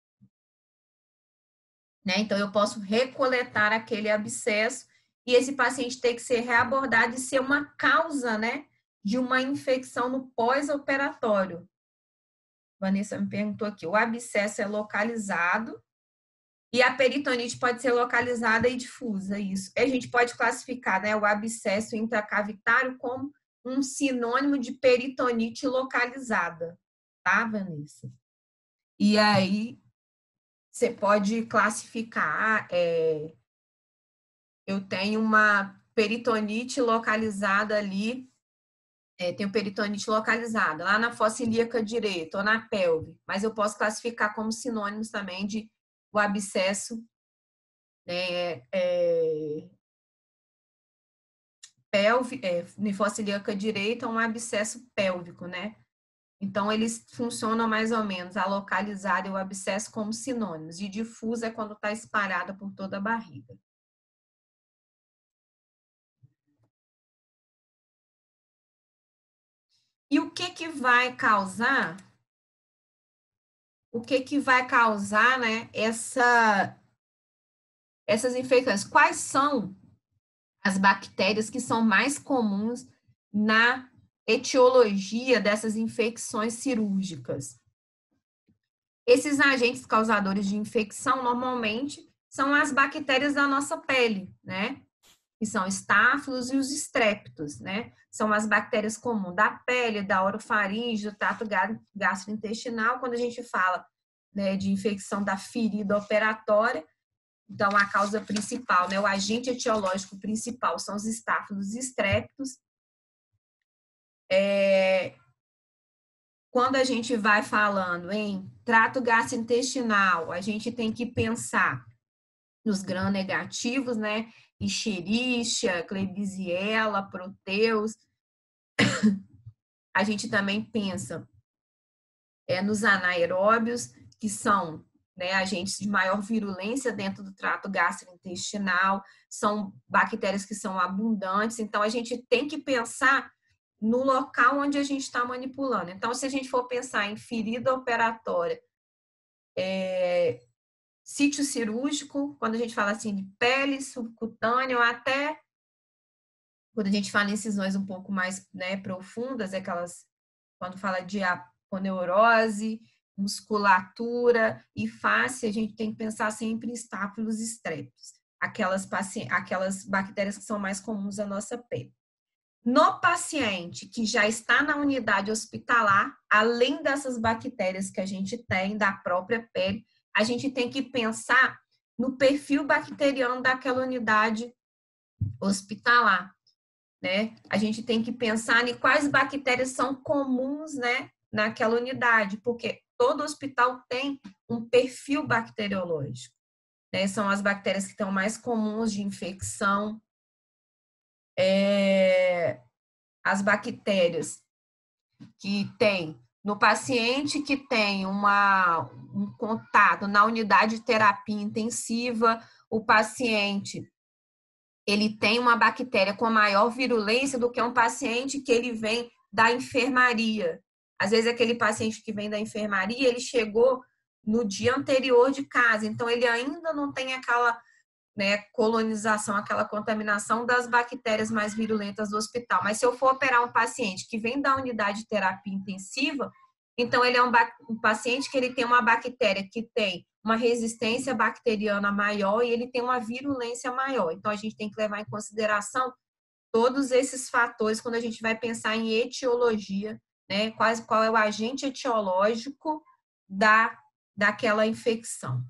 Né? Então, eu posso recoletar aquele abscesso e esse paciente tem que ser reabordado e ser uma causa, né, de uma infecção no pós-operatório. Vanessa me perguntou aqui, o abscesso é localizado e a peritonite pode ser localizada e difusa, isso. A gente pode classificar, né, o abscesso intracavitário como um sinônimo de peritonite localizada, tá, Vanessa? E aí, você pode classificar, eu tenho uma peritonite localizada ali, tenho peritonite localizada lá na fossa ilíaca direita ou na pelve, mas eu posso classificar como sinônimos também de o abscesso, né, na fossa ilíaca direita, um abscesso pélvico, né? Então, eles funcionam mais ou menos, a localizada e o abscesso como sinônimos, e difusa é quando está espalhada por toda a barriga. E o que vai causar? O que vai causar, né, essas infecções? Quais são as bactérias que são mais comuns na etiologia dessas infecções cirúrgicas? Esses agentes causadores de infecção, normalmente, são as bactérias da nossa pele, né? Que são estáfilos e os estréptos, né? São as bactérias comuns da pele, da orofaringe, do trato gastrointestinal. Quando a gente fala, né, de infecção da ferida operatória, então a causa principal, né, o agente etiológico principal são os estáfilos e estréptos. Quando a gente vai falando em trato gastrointestinal, a gente tem que pensar nos gram-negativos, né? Escherichia, Klebsiella, Proteus. A gente também pensa nos anaeróbios, que são, né, agentes de maior virulência dentro do trato gastrointestinal, são bactérias que são abundantes, então a gente tem que pensar no local onde a gente está manipulando. Então, se a gente for pensar em ferida operatória, sítio cirúrgico, quando a gente fala assim de pele, subcutânea, ou até quando a gente fala em incisões um pouco mais, né, profundas, aquelas, quando fala de aponeurose, musculatura e face, a gente tem que pensar sempre em estáfilos e estréptos, aquelas bactérias que são mais comuns à nossa pele. No paciente que já está na unidade hospitalar, além dessas bactérias que a gente tem da própria pele, a gente tem que pensar no perfil bacteriano daquela unidade hospitalar, né? A gente tem que pensar em quais bactérias são comuns, né, naquela unidade, porque todo hospital tem um perfil bacteriológico, né? São as bactérias que estão mais comuns de infecção, as bactérias que tem no paciente que tem um contato na unidade de terapia intensiva, o paciente ele tem uma bactéria com maior virulência do que um paciente que ele vem da enfermaria. Às vezes aquele paciente que vem da enfermaria, ele chegou no dia anterior de casa, então ele ainda não tem aquela né, colonização, aquela contaminação das bactérias mais virulentas do hospital. Mas se eu for operar um paciente que vem da unidade de terapia intensiva, então ele é um paciente que ele tem uma bactéria que tem uma resistência bacteriana maior e ele tem uma virulência maior. Então a gente tem que levar em consideração todos esses fatores quando a gente vai pensar em etiologia, né? Qual é o agente etiológico daquela infecção.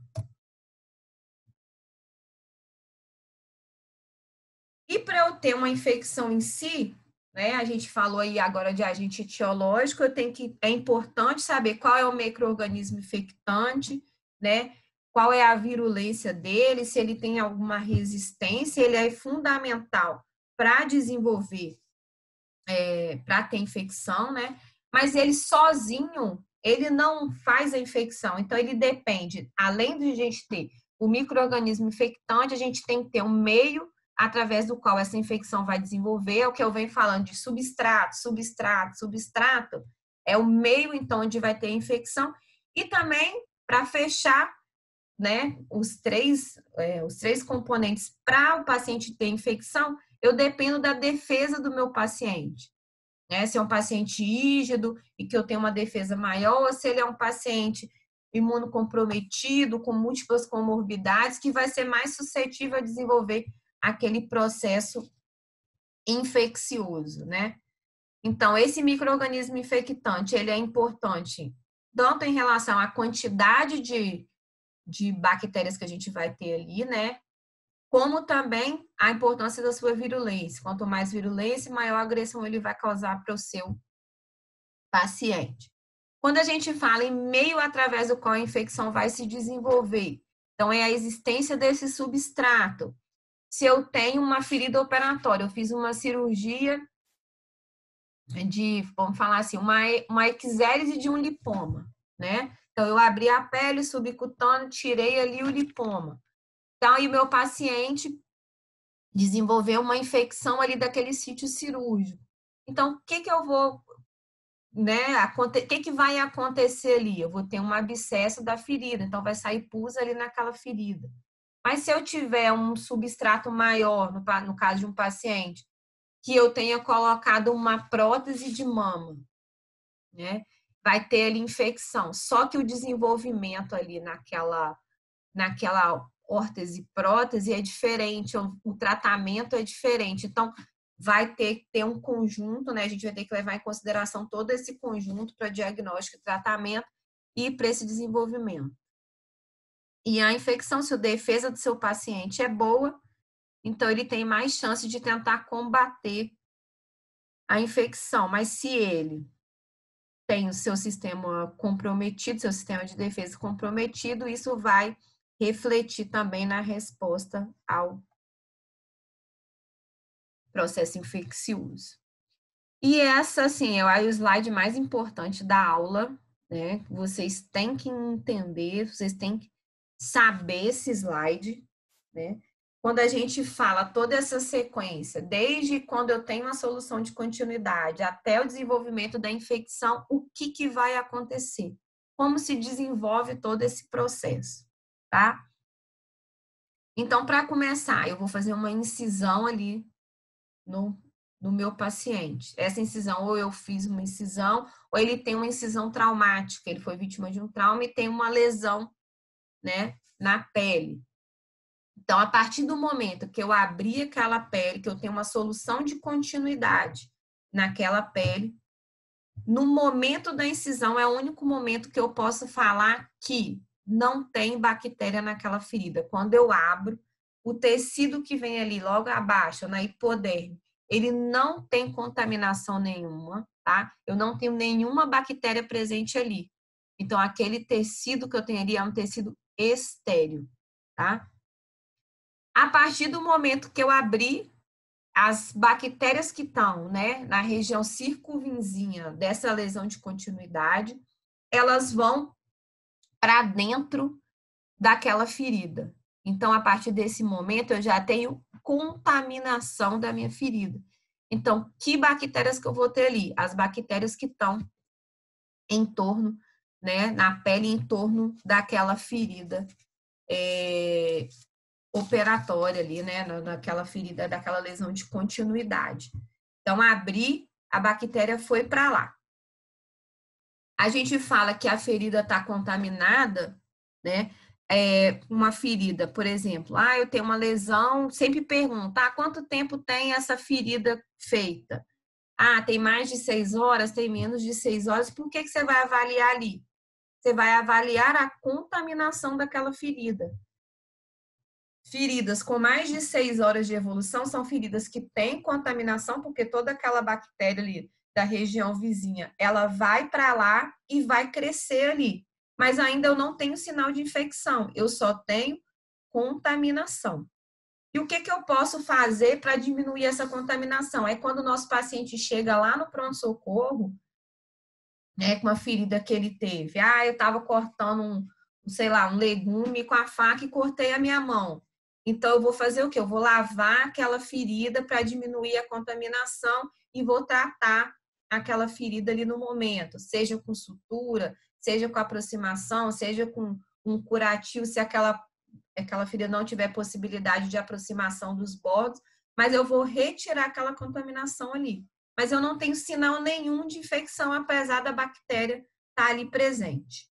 E para eu ter uma infecção em si, né, a gente falou aí agora de agente etiológico, é importante saber qual é o micro-organismo infectante, né, qual é a virulência dele, se ele tem alguma resistência, ele é fundamental para desenvolver, para ter infecção, né, mas ele sozinho, ele não faz a infecção, então ele depende, além de a gente ter o micro-organismo infectante, a gente tem que ter um meio através do qual essa infecção vai desenvolver, é o que eu venho falando de substrato, é o meio, então, onde vai ter a infecção, e também, para fechar, né, os três componentes para o paciente ter infecção, eu dependo da defesa do meu paciente, né, se é um paciente rígido e que eu tenho uma defesa maior, ou se ele é um paciente imunocomprometido, com múltiplas comorbidades, que vai ser mais suscetível a desenvolver aquele processo infeccioso, né? Então, esse micro-organismo infectante, ele é importante tanto em relação à quantidade de bactérias que a gente vai ter ali, né? Como também a importância da sua virulência. Quanto mais virulência, maior agressão ele vai causar para o seu paciente. Quando a gente fala em meio através do qual a infecção vai se desenvolver, então é a existência desse substrato. Se eu tenho uma ferida operatória, eu fiz uma cirurgia de, vamos falar assim, uma eczérese de um lipoma, né? Então, eu abri a pele subcutânea, tirei ali o lipoma. Então, aí o meu paciente desenvolveu uma infecção ali daquele sítio cirúrgico. Então, o que que eu vou, né? O que vai acontecer ali? Eu vou ter um abscesso da ferida, então vai sair pus ali naquela ferida. Mas se eu tiver um substrato maior, no caso de um paciente, que eu tenha colocado uma prótese de mama, né? Vai ter ali infecção. Só que o desenvolvimento ali naquela órtese, prótese é diferente, o tratamento é diferente. Então, vai ter que ter um conjunto, né? A gente vai ter que levar em consideração todo esse conjunto para diagnóstico e tratamento e para esse desenvolvimento. E a infecção, se a defesa do seu paciente é boa, então ele tem mais chance de tentar combater a infecção. Mas se ele tem o seu sistema comprometido, seu sistema de defesa comprometido, isso vai refletir também na resposta ao processo infeccioso. E essa, assim, é o slide mais importante da aula, né? Vocês têm que entender, vocês têm que saber esse slide, né? Quando a gente fala toda essa sequência, desde quando eu tenho uma solução de continuidade até o desenvolvimento da infecção, o que vai acontecer? Como se desenvolve todo esse processo, tá? Então, para começar, eu vou fazer uma incisão ali no meu paciente. Essa incisão, ou eu fiz uma incisão, ou ele tem uma incisão traumática, ele foi vítima de um trauma e tem uma lesão, né, na pele. Então, a partir do momento que eu abri aquela pele, que eu tenho uma solução de continuidade naquela pele, no momento da incisão é o único momento que eu posso falar que não tem bactéria naquela ferida. Quando eu abro, o tecido que vem ali logo abaixo, na hipoderme, ele não tem contaminação nenhuma, tá? Eu não tenho nenhuma bactéria presente ali. Então, aquele tecido que eu tenho ali é um tecido estéril, tá? A partir do momento que eu abri, as bactérias que estão, né, na região circunvizinha dessa lesão de continuidade, elas vão para dentro daquela ferida. Então, a partir desse momento, eu já tenho contaminação da minha ferida. Então, que bactérias que eu vou ter ali? As bactérias que estão em torno, né, na pele, em torno daquela ferida operatória ali, né, naquela ferida, daquela lesão de continuidade. Então, abri, a bactéria foi para lá. A gente fala que a ferida está contaminada, né? Uma ferida, por exemplo, eu tenho uma lesão, sempre pergunta, quanto tempo tem essa ferida feita? Tem mais de 6 horas, tem menos de 6 horas, por que você vai avaliar ali? Você vai avaliar a contaminação daquela ferida. Feridas com mais de 6 horas de evolução são feridas que têm contaminação, porque toda aquela bactéria ali da região vizinha, ela vai para lá e vai crescer ali. Mas ainda eu não tenho sinal de infecção, eu só tenho contaminação. E o que eu posso fazer para diminuir essa contaminação? É quando o nosso paciente chega lá no pronto-socorro, né, com uma ferida que ele teve. Eu estava cortando sei lá, um legume com a faca e cortei a minha mão. Então, eu vou fazer o quê? Eu vou lavar aquela ferida para diminuir a contaminação e vou tratar aquela ferida ali no momento, seja com sutura, seja com aproximação, seja com um curativo, se aquela ferida não tiver possibilidade de aproximação dos bordos, mas eu vou retirar aquela contaminação ali. Mas eu não tenho sinal nenhum de infecção, apesar da bactéria estar ali presente.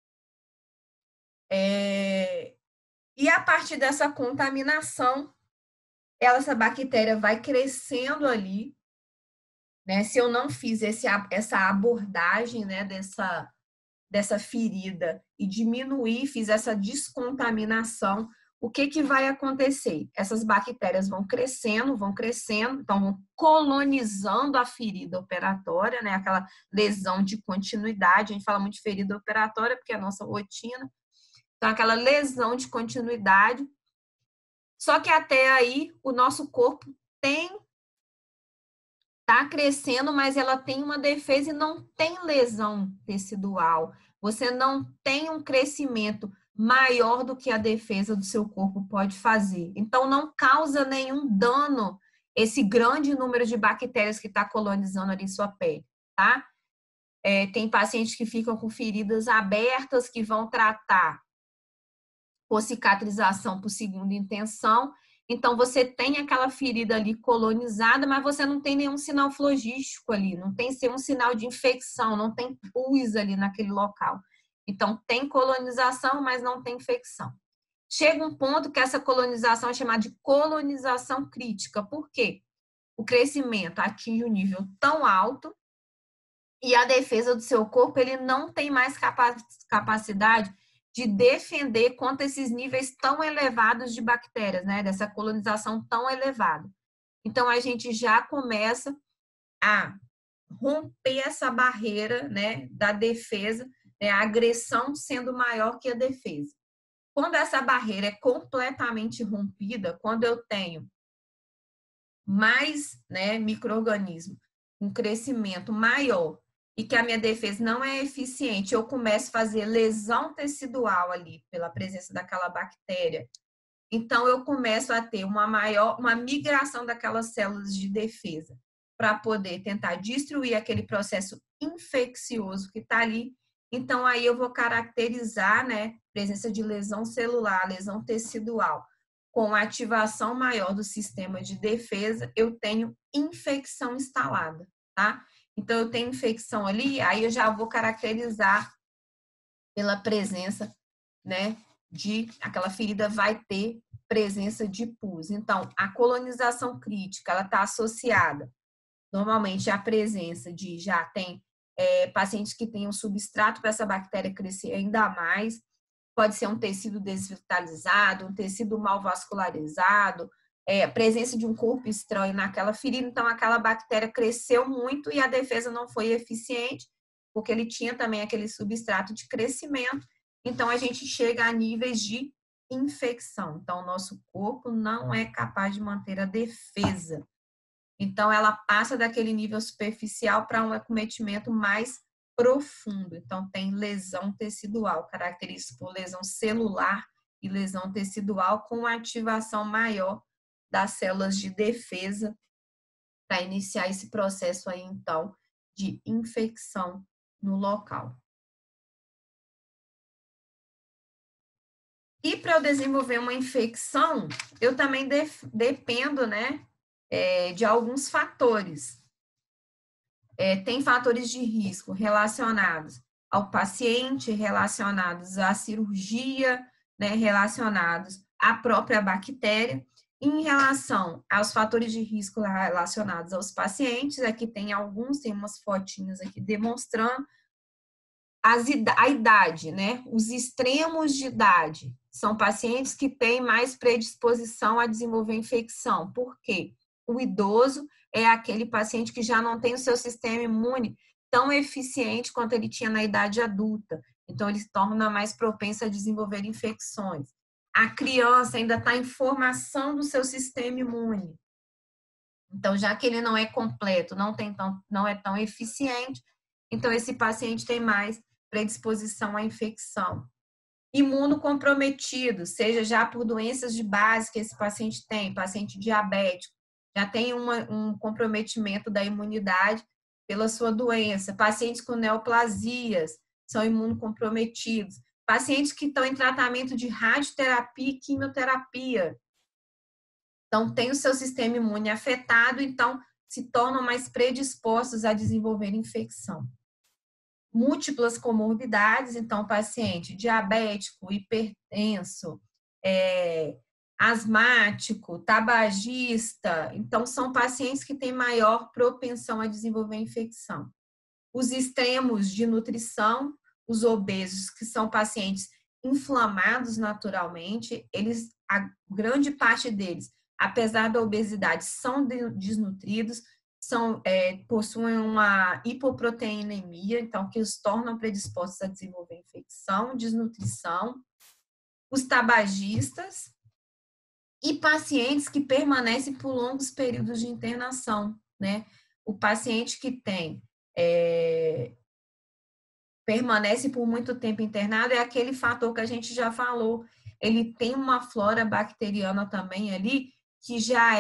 E a partir dessa contaminação, essa bactéria vai crescendo ali, né? Se eu não fiz essa abordagem, né, dessa ferida e diminuir, fiz essa descontaminação, o que vai acontecer? Essas bactérias vão crescendo, então vão colonizando a ferida operatória, né? Aquela lesão de continuidade. A gente fala muito de ferida operatória porque é a nossa rotina. Então, aquela lesão de continuidade. Só que até aí o nosso corpo está crescendo, mas ela tem uma defesa e não tem lesão tecidual. Você não tem um crescimento maior do que a defesa do seu corpo pode fazer. Então, não causa nenhum dano esse grande número de bactérias que está colonizando ali sua pele, tá? Tem pacientes que ficam com feridas abertas que vão tratar por cicatrização por segunda intenção. Então, você tem aquela ferida ali colonizada, mas você não tem nenhum sinal flogístico ali, não tem um sinal de infecção, não tem pus ali naquele local. Então, tem colonização, mas não tem infecção. Chega um ponto que essa colonização é chamada de colonização crítica. Por quê? O crescimento atinge um nível tão alto e a defesa do seu corpo ele não tem mais capacidade de defender contra esses níveis tão elevados de bactérias, né? Dessa colonização tão elevada. Então, a gente já começa a romper essa barreira, né, da defesa, né, a agressão sendo maior que a defesa. Quando essa barreira é completamente rompida, quando eu tenho mais, né, micro-organismo, um crescimento maior, e que a minha defesa não é eficiente, eu começo a fazer lesão tecidual ali pela presença daquela bactéria, então eu começo a ter uma migração daquelas células de defesa para poder tentar destruir aquele processo infeccioso que está ali. Então aí eu vou caracterizar, né, presença de lesão celular, lesão tecidual, com ativação maior do sistema de defesa, eu tenho infecção instalada, tá? Então, eu tenho infecção ali, aí eu já vou caracterizar pela presença, né, aquela ferida vai ter presença de pus. Então, a colonização crítica, ela está associada, normalmente, à presença já tem pacientes que têm um substrato para essa bactéria crescer ainda mais, pode ser um tecido desvitalizado, um tecido mal vascularizado, presença de um corpo estranho naquela ferida, então aquela bactéria cresceu muito e a defesa não foi eficiente, porque ele tinha também aquele substrato de crescimento, então a gente chega a níveis de infecção. Então, o nosso corpo não é capaz de manter a defesa. Então, ela passa daquele nível superficial para um acometimento mais profundo. Então, tem lesão tecidual, característica por lesão celular e lesão tecidual com ativação maior das células de defesa para iniciar esse processo aí, então, de infecção no local. E para eu desenvolver uma infecção, eu também dependo, né, de alguns fatores. Tem fatores de risco relacionados ao paciente, relacionados à cirurgia, né, relacionados à própria bactéria. Em relação aos fatores de risco relacionados aos pacientes, aqui tem alguns, tem umas fotinhas aqui demonstrando a idade, né? Os extremos de idade são pacientes que têm mais predisposição a desenvolver infecção. Por quê? O idoso é aquele paciente que já não tem o seu sistema imune tão eficiente quanto ele tinha na idade adulta. Então, ele se torna mais propenso a desenvolver infecções. A criança ainda está em formação do seu sistema imune. Então, já que ele não é completo, não é tão eficiente, então esse paciente tem mais predisposição à infecção. Imunocomprometido, seja já por doenças de base que esse paciente tem, paciente diabético, já tem um comprometimento da imunidade pela sua doença. Pacientes com neoplasias são imunocomprometidos. Pacientes que estão em tratamento de radioterapia e quimioterapia. Então, tem o seu sistema imune afetado, então se tornam mais predispostos a desenvolver infecção. Múltiplas comorbidades, então, paciente diabético, hipertenso, asmático, tabagista, então, são pacientes que têm maior propensão a desenvolver infecção. Os extremos de nutrição, os obesos, que são pacientes inflamados naturalmente, a grande parte deles, apesar da obesidade, são desnutridos, possuem uma hipoproteinemia, então que os tornam predispostos a desenvolver infecção, desnutrição. Os tabagistas e pacientes que permanecem por longos períodos de internação, né? O paciente que permanece por muito tempo internado é aquele fator que a gente já falou. Ele tem uma flora bacteriana também ali que já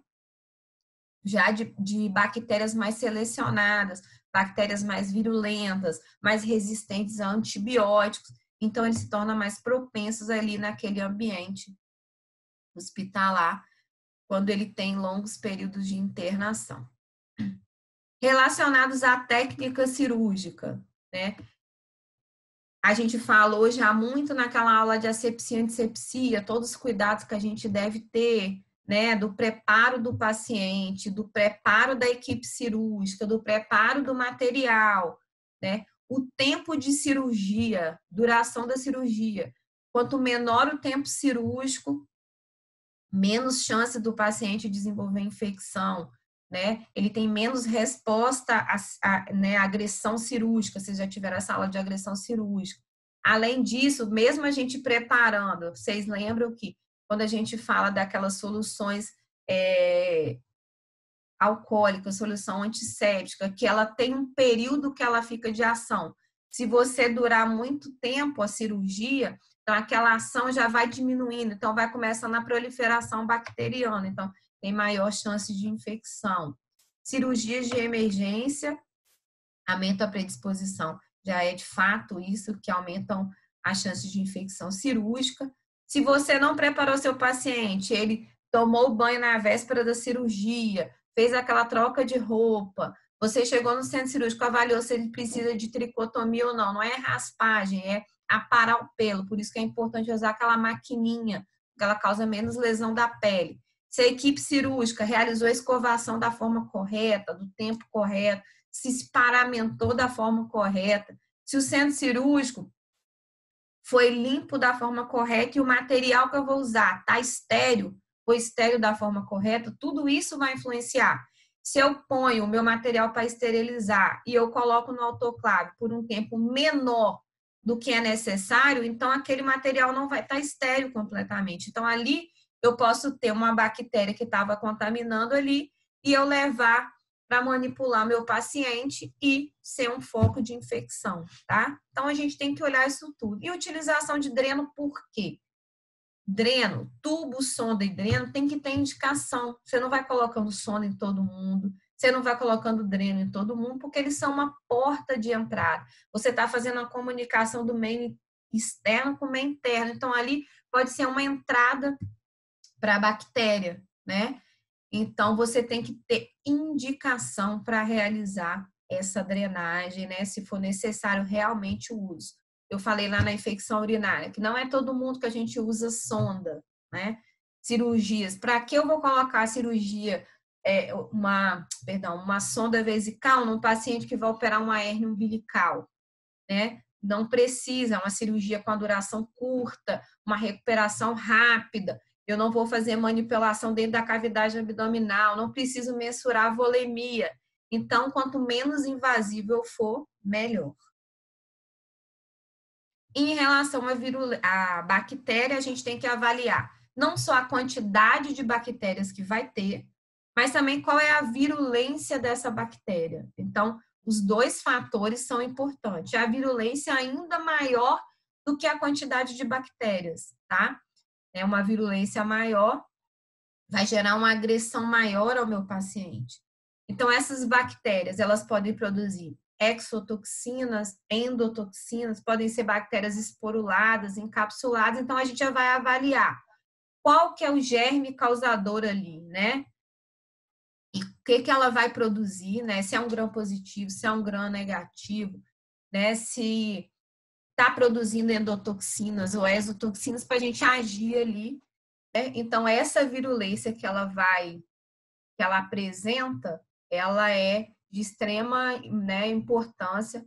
de bactérias mais selecionadas, bactérias mais virulentas, mais resistentes a antibióticos. Então, ele se torna mais propensos ali naquele ambiente hospitalar, quando ele tem longos períodos de internação. Relacionados à técnica cirúrgica, né? A gente falou já muito naquela aula de asepsia e antisepsia, todos os cuidados que a gente deve ter, né, do preparo do paciente, do preparo da equipe cirúrgica, do preparo do material, né? O tempo de cirurgia, duração da cirurgia. Quanto menor o tempo cirúrgico, menos chance do paciente desenvolver infecção, né? Ele tem menos resposta né, à agressão cirúrgica, se já tiver essa aula de agressão cirúrgica. Além disso, mesmo a gente preparando, vocês lembram que quando a gente fala daquelas soluções alcoólicas, solução antisséptica, que ela tem um período que ela fica de ação. Se você durar muito tempo a cirurgia, então aquela ação já vai diminuindo, então vai começando a proliferação bacteriana, então tem maior chance de infecção. Cirurgias de emergência, aumenta a predisposição. Já é de fato isso que aumentam as chances de infecção cirúrgica. Se você não preparou seu paciente, ele tomou banho na véspera da cirurgia, fez aquela troca de roupa, você chegou no centro cirúrgico, avaliou se ele precisa de tricotomia ou não. Não é raspagem, é aparar o pelo. Por isso que é importante usar aquela maquininha, que ela causa menos lesão da pele. Se a equipe cirúrgica realizou a escovação da forma correta, do tempo correto, se paramentou da forma correta, se o centro cirúrgico foi limpo da forma correta e o material que eu vou usar está estéril, foi estéril da forma correta, tudo isso vai influenciar. Se eu ponho o meu material para esterilizar e eu coloco no autoclave por um tempo menor do que é necessário, então aquele material não vai estar estéril completamente. Então, ali eu posso ter uma bactéria que estava contaminando ali e eu levar para manipular meu paciente e ser um foco de infecção, tá? Então, a gente tem que olhar isso tudo. E utilização de dreno, por quê? Dreno, tubo, sonda e dreno tem que ter indicação. Você não vai colocando sonda em todo mundo, você não vai colocando dreno em todo mundo, porque eles são uma porta de entrada. Você está fazendo a comunicação do meio externo com o meio interno. Então, ali, pode ser uma entrada para a bactéria, né? Então, você tem que ter indicação para realizar essa drenagem, né? Se for necessário realmente o uso. Eu falei lá na infecção urinária, que não é todo mundo que a gente usa sonda, né? Cirurgias. Para que eu vou colocar a cirurgia, uma sonda vesical num paciente que vai operar uma hérnia umbilical, né? Não precisa, é uma cirurgia com a duração curta, uma recuperação rápida. Eu não vou fazer manipulação dentro da cavidade abdominal, não preciso mensurar a volemia. Então, quanto menos invasivo eu for, melhor. Em relação à bactéria, a gente tem que avaliar não só a quantidade de bactérias que vai ter, mas também qual é a virulência dessa bactéria. Então, os dois fatores são importantes. A virulência ainda maior do que a quantidade de bactérias, tá? Uma virulência maior vai gerar uma agressão maior ao meu paciente. Então, essas bactérias, elas podem produzir exotoxinas, endotoxinas, podem ser bactérias esporuladas, encapsuladas. Então, a gente já vai avaliar qual que é o germe causador ali, né? E o que ela vai produzir, né? Se é um gram positivo, se é um gram negativo, né? Se está produzindo endotoxinas ou exotoxinas para a gente agir ali, né? Então, essa virulência que ela apresenta, ela é de extrema, né, importância,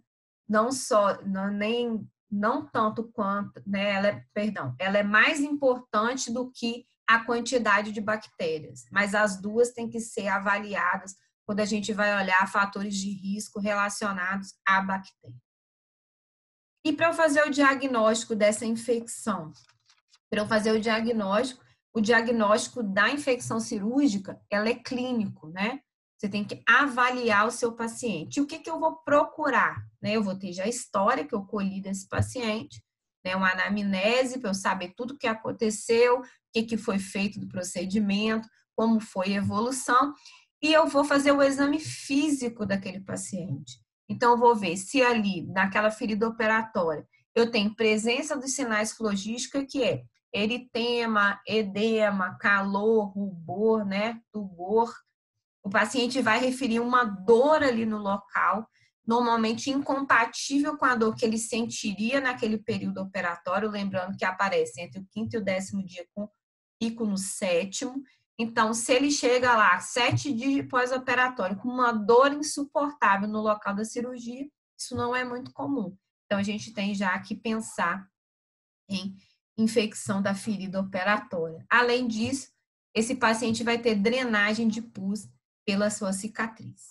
não tanto quanto, né, ela é mais importante do que a quantidade de bactérias, mas as duas têm que ser avaliadas quando a gente vai olhar fatores de risco relacionados à bactéria. E para eu fazer o diagnóstico dessa infecção, para eu fazer o diagnóstico da infecção cirúrgica, ela é clínico, né? Você tem que avaliar o seu paciente. E o que eu vou procurar? Né? Eu vou ter já a história que eu colhi desse paciente, né? Uma anamnese para eu saber tudo o que aconteceu, o que foi feito do procedimento, como foi a evolução, e eu vou fazer o exame físico daquele paciente. Então, eu vou ver se ali, naquela ferida operatória, eu tenho presença dos sinais flogísticos, que é eritema, edema, calor, rubor, né, tubor. O paciente vai referir uma dor ali no local, normalmente incompatível com a dor que ele sentiria naquele período operatório, lembrando que aparece entre o 5º e o 10º dia com pico no 7º. Então, se ele chega lá 7 dias pós-operatório com uma dor insuportável no local da cirurgia, isso não é muito comum. Então, a gente tem já que pensar em infecção da ferida operatória. Além disso, esse paciente vai ter drenagem de pus pela sua cicatriz.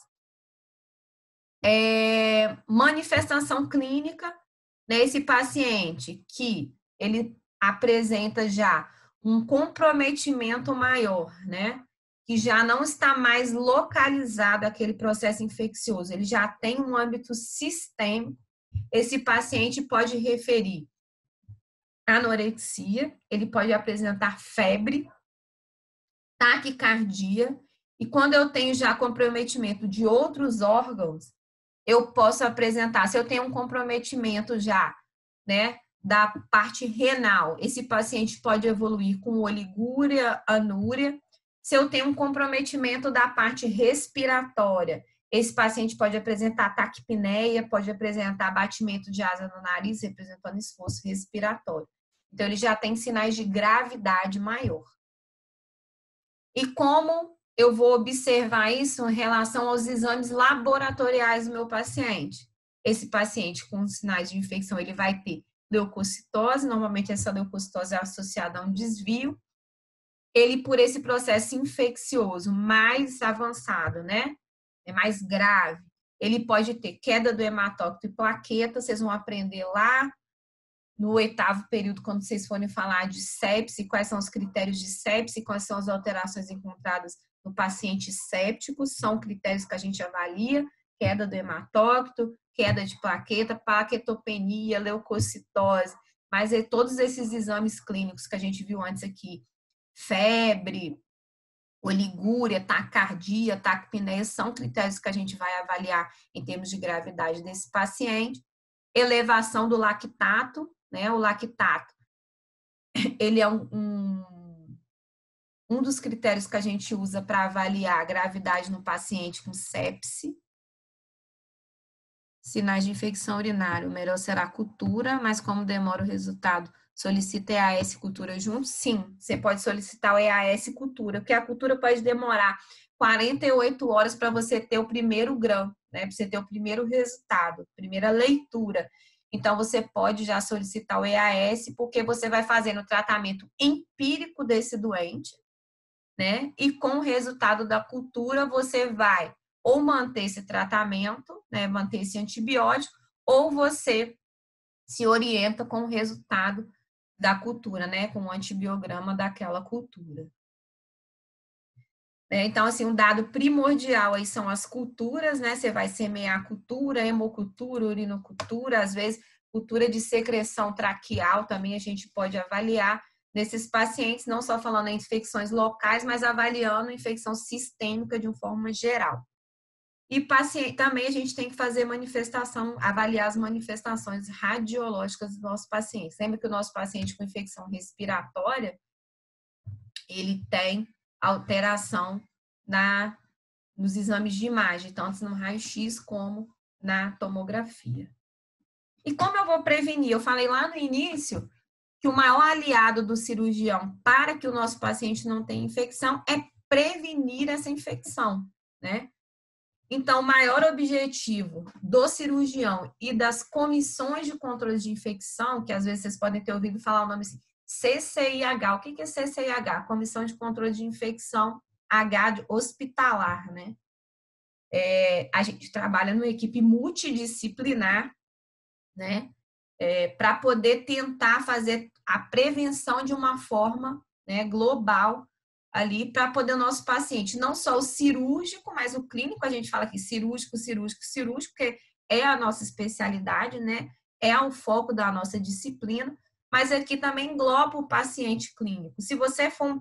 Manifestação clínica, né? Esse paciente que ele apresenta já um comprometimento maior, né? Que já não está mais localizado aquele processo infeccioso, ele já tem um âmbito sistêmico. Esse paciente pode referir anorexia, ele pode apresentar febre, taquicardia, e quando eu tenho já comprometimento de outros órgãos, eu posso apresentar, se eu tenho um comprometimento já, né, da parte renal, esse paciente pode evoluir com oligúria, anúria. Se eu tenho um comprometimento da parte respiratória, esse paciente pode apresentar taquipneia, pode apresentar batimento de asa no nariz, representando esforço respiratório. Então, ele já tem sinais de gravidade maior. E como eu vou observar isso em relação aos exames laboratoriais do meu paciente? Esse paciente com sinais de infecção, ele vai ter leucocitose, normalmente essa leucocitose é associada a um desvio. Ele, por esse processo infeccioso mais avançado, né? É mais grave, ele pode ter queda do hematócrito e plaqueta, vocês vão aprender lá no 8º período, quando vocês forem falar de sepse, quais são os critérios de sepse, quais são as alterações encontradas no paciente séptico, são critérios que a gente avalia, queda do hematócrito, queda de plaqueta, plaquetopenia, leucocitose, mas todos esses exames clínicos que a gente viu antes aqui, febre, oligúria, taquicardia, taquipneia, são critérios que a gente vai avaliar em termos de gravidade desse paciente. Elevação do lactato, né? O lactato ele é um dos critérios que a gente usa para avaliar a gravidade no paciente com sepse. Sinais de infecção urinária, o melhor será a cultura, mas como demora o resultado, solicita EAS cultura junto? Sim, você pode solicitar o EAS cultura, porque a cultura pode demorar 48 horas para você ter o primeiro grão, né? Para você ter o primeiro resultado, primeira leitura. Então, você pode já solicitar o EAS, porque você vai fazendo o tratamento empírico desse doente, né? E com o resultado da cultura, você vai ou manter esse tratamento, né? Manter esse antibiótico, ou você se orienta com o resultado da cultura, né? Com o antibiograma daquela cultura. Então, assim, um dado primordial aí são as culturas, né? Você vai semear cultura, hemocultura, urinocultura, às vezes cultura de secreção traqueal também a gente pode avaliar nesses pacientes, não só falando em infecções locais, mas avaliando infecção sistêmica de uma forma geral. E paciente, também a gente tem que fazer manifestação, avaliar as manifestações radiológicas dos nossos pacientes. Lembra que o nosso paciente com infecção respiratória, ele tem alteração nos exames de imagem, tanto no raio-x como na tomografia. E como eu vou prevenir? Eu falei lá no início que o maior aliado do cirurgião para que o nosso paciente não tenha infecção é prevenir essa infecção, né? Então, o maior objetivo do cirurgião e das comissões de controle de infecção, que às vezes vocês podem ter ouvido falar o nome assim, CCIH. O que é CCIH? Comissão de Controle de Infecção H hospitalar, né? A gente trabalha numa equipe multidisciplinar, né? Para poder tentar fazer a prevenção de uma forma, né, global ali, para poder o nosso paciente, não só o cirúrgico, mas o clínico, a gente fala aqui cirúrgico, porque é a nossa especialidade, né? É o foco da nossa disciplina, mas aqui também engloba o paciente clínico. Se você for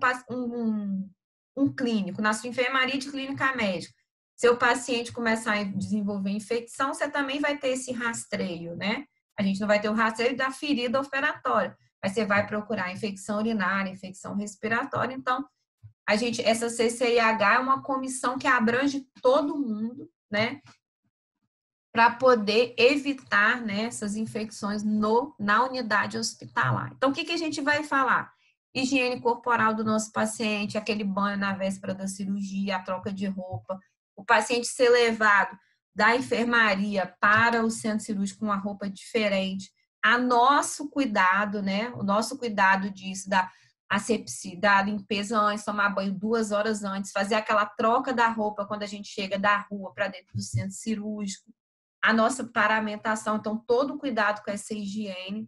um clínico, na sua enfermaria de clínica médica, seu paciente começar a desenvolver infecção, você também vai ter esse rastreio, né? A gente não vai ter o rastreio da ferida operatória, mas você vai procurar infecção urinária, infecção respiratória. Então, essa CCIH é uma comissão que abrange todo mundo, né? Para poder evitar, né, essas infecções na unidade hospitalar. Então, o que a gente vai falar? Higiene corporal do nosso paciente, aquele banho na véspera da cirurgia, a troca de roupa, o paciente ser levado da enfermaria para o centro cirúrgico com uma roupa diferente, a nosso cuidado, né? O nosso cuidado disso, da asepsia, da limpeza antes, tomar banho 2 horas antes, fazer aquela troca da roupa quando a gente chega da rua para dentro do centro cirúrgico, a nossa paramentação, então todo cuidado com essa higiene.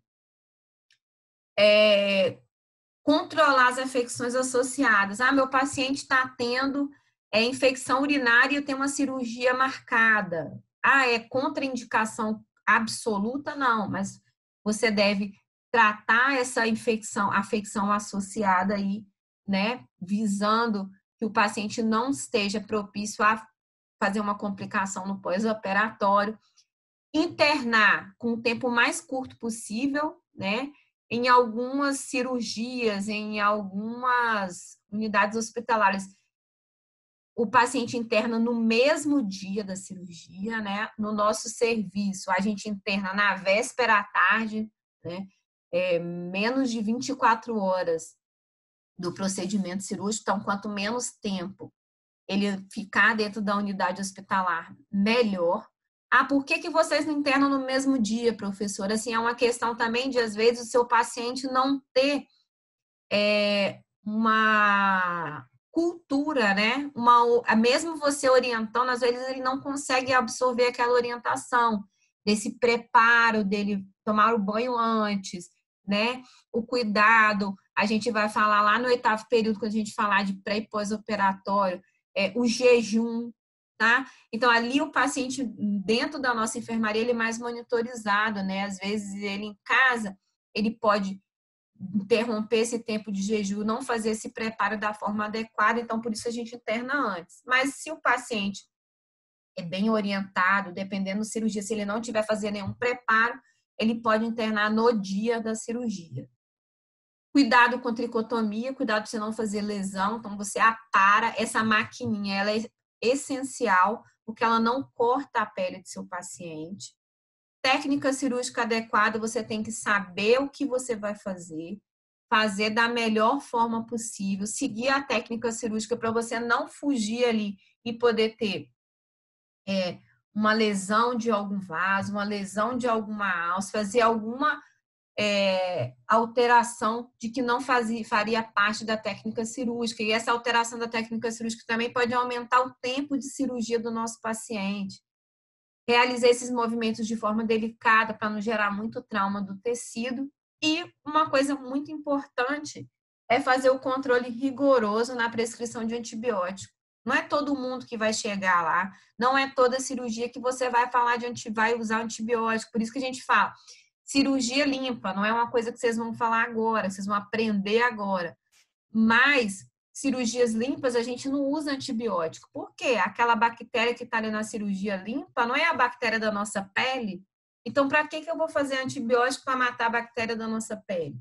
Controlar as infecções associadas. Meu paciente está tendo infecção urinária e eu tenho uma cirurgia marcada. É contraindicação absoluta? Não, mas você deve tratar essa infecção, afecção associada aí, né, visando que o paciente não esteja propício a fazer uma complicação no pós-operatório. Internar com o tempo mais curto possível, né? Em algumas cirurgias, em algumas unidades hospitalares, o paciente interna no mesmo dia da cirurgia, né? No nosso serviço, a gente interna na véspera à tarde, né? Menos de 24 horas do procedimento cirúrgico, então, quanto menos tempo ele ficar dentro da unidade hospitalar, melhor. Por que vocês não internam no mesmo dia, professora? Assim, é uma questão também de, às vezes, o seu paciente não ter uma cultura, né? Mesmo você orientando, às vezes ele não consegue absorver aquela orientação, desse preparo dele tomar o banho antes, né? O cuidado, a gente vai falar lá no 8º período, quando a gente falar de pré e pós-operatório, o jejum, tá? Então, ali o paciente, dentro da nossa enfermaria, ele é mais monitorizado, né? Às vezes, ele em casa, ele pode interromper esse tempo de jejum, não fazer esse preparo da forma adequada, então, por isso a gente interna antes. Mas, se o paciente é bem orientado, dependendo da cirurgia, se ele não tiver fazendo nenhum preparo, ele pode internar no dia da cirurgia. Cuidado com tricotomia, cuidado para você não fazer lesão. Então, você apara. Essa maquininha, ela é essencial, porque ela não corta a pele do seu paciente. Técnica cirúrgica adequada, você tem que saber o que você vai fazer da melhor forma possível, seguir a técnica cirúrgica para você não fugir ali e poder ter uma lesão de algum vaso, uma lesão de alguma alça, fazer alguma alteração de que não faria parte da técnica cirúrgica. E essa alteração da técnica cirúrgica também pode aumentar o tempo de cirurgia do nosso paciente. Realizar esses movimentos de forma delicada para não gerar muito trauma do tecido. E uma coisa muito importante é fazer o controle rigoroso na prescrição de antibiótico. Não é todo mundo que vai chegar lá, não é toda cirurgia que você vai falar vai usar antibiótico. Por isso que a gente fala, cirurgia limpa, não é uma coisa que vocês vão falar agora, vocês vão aprender agora. Mas cirurgias limpas, a gente não usa antibiótico. Por quê? Aquela bactéria que está ali na cirurgia limpa não é a bactéria da nossa pele. Então, para que eu vou fazer antibiótico para matar a bactéria da nossa pele?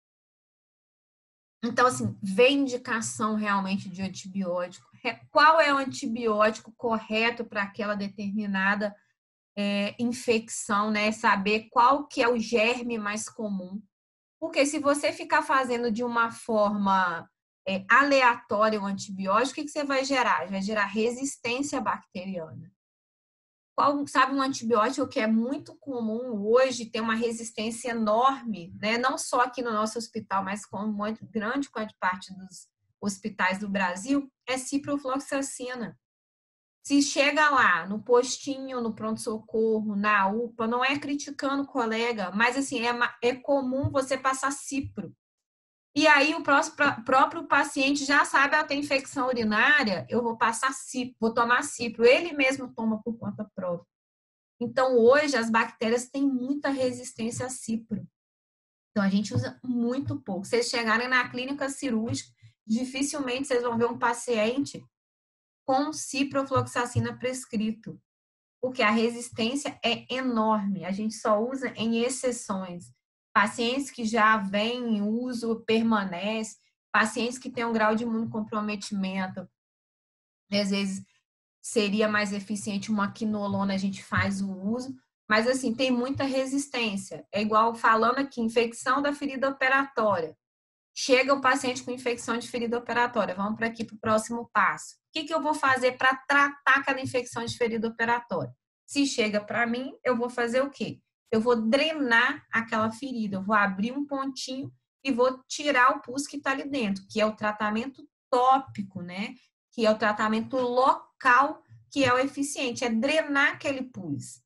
Então, assim, vê indicação realmente de antibiótico. Qual é o antibiótico correto para aquela determinada infecção, né? Saber qual que é o germe mais comum. Porque se você ficar fazendo de uma forma aleatória o antibiótico, o que você vai gerar? Vai gerar resistência bacteriana. Sabe um antibiótico que é muito comum hoje, tem uma resistência enorme, né? Não só aqui no nosso hospital, mas com muito grande parte dos hospitais do Brasil, é ciprofloxacina. Se chega lá no postinho, no pronto-socorro, na UPA, não é criticando o colega, mas assim, é comum você passar cipro. E aí o próprio paciente já sabe, tem infecção urinária, eu vou passar cipro, vou tomar cipro. Ele mesmo toma por conta própria. Então, hoje, as bactérias têm muita resistência a cipro. Então, a gente usa muito pouco. Vocês chegarem na clínica cirúrgica, dificilmente vocês vão ver um paciente com ciprofloxacina prescrito, porque a resistência é enorme. A gente só usa em exceções. Pacientes que já vêm em uso, permanece. Pacientes que têm um grau de imunocomprometimento, às vezes seria mais eficiente uma quinolona, a gente faz o uso, mas assim, tem muita resistência. É igual falando aqui, infecção da ferida operatória. Chega o paciente com infecção de ferida operatória, vamos para aqui para o próximo passo. O que eu vou fazer para tratar aquela infecção de ferida operatória? Se chega para mim, eu vou fazer o quê? Eu vou drenar aquela ferida, eu vou abrir um pontinho e vou tirar o pus que está ali dentro, que é o tratamento tópico, né? Que é o tratamento local, que é o eficiente, é drenar aquele pus.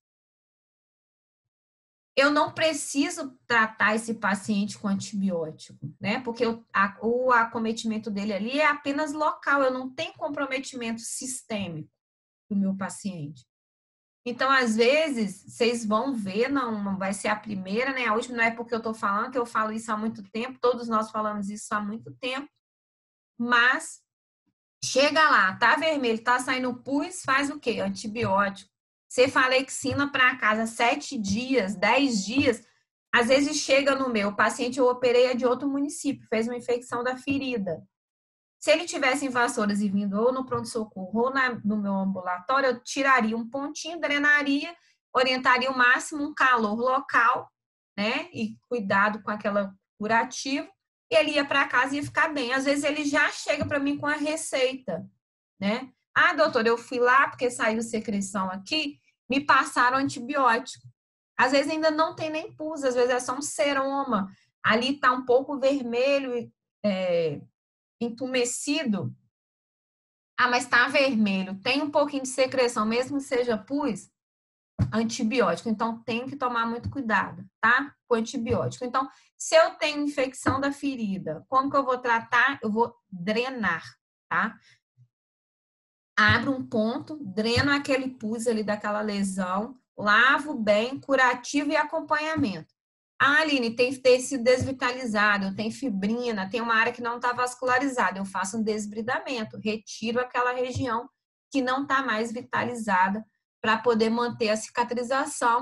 Eu não preciso tratar esse paciente com antibiótico, né? Porque o acometimento dele ali é apenas local, eu não tenho comprometimento sistêmico do meu paciente. Então, às vezes, vocês vão ver, não vai ser a primeira, né? A última não é porque eu tô falando, que eu falo isso há muito tempo, todos nós falamos isso há muito tempo, mas chega lá, tá vermelho, tá saindo pus, faz o quê? Antibiótico. Cefalexina para casa 7 dias, 10 dias. Às vezes chega no meu, o paciente eu operei de outro município, fez uma infecção da ferida. Se ele tivesse em Vassouras e vindo ou no pronto-socorro ou no meu ambulatório, eu tiraria um pontinho, drenaria, orientaria o máximo um calor local, né? E cuidado com aquela curativa. E ele ia para casa e ia ficar bem. Às vezes ele já chega para mim com a receita, né? Ah, doutor, eu fui lá porque saiu secreção aqui, me passaram antibiótico. Às vezes ainda não tem nem pus, às vezes é só um seroma. Ali está um pouco vermelho, entumecido. Ah, mas está vermelho, tem um pouquinho de secreção, mesmo que seja pus, antibiótico. Então, tem que tomar muito cuidado, tá? Com antibiótico. Então, se eu tenho infecção da ferida, como que eu vou tratar? Eu vou drenar, tá? Abro um ponto, dreno aquele pus ali daquela lesão, lavo bem, curativo e acompanhamento. Ah, Aline, tem tecido desvitalizado, tem fibrina, tem uma área que não está vascularizada. Eu faço um desbridamento, retiro aquela região que não está mais vitalizada para poder manter a cicatrização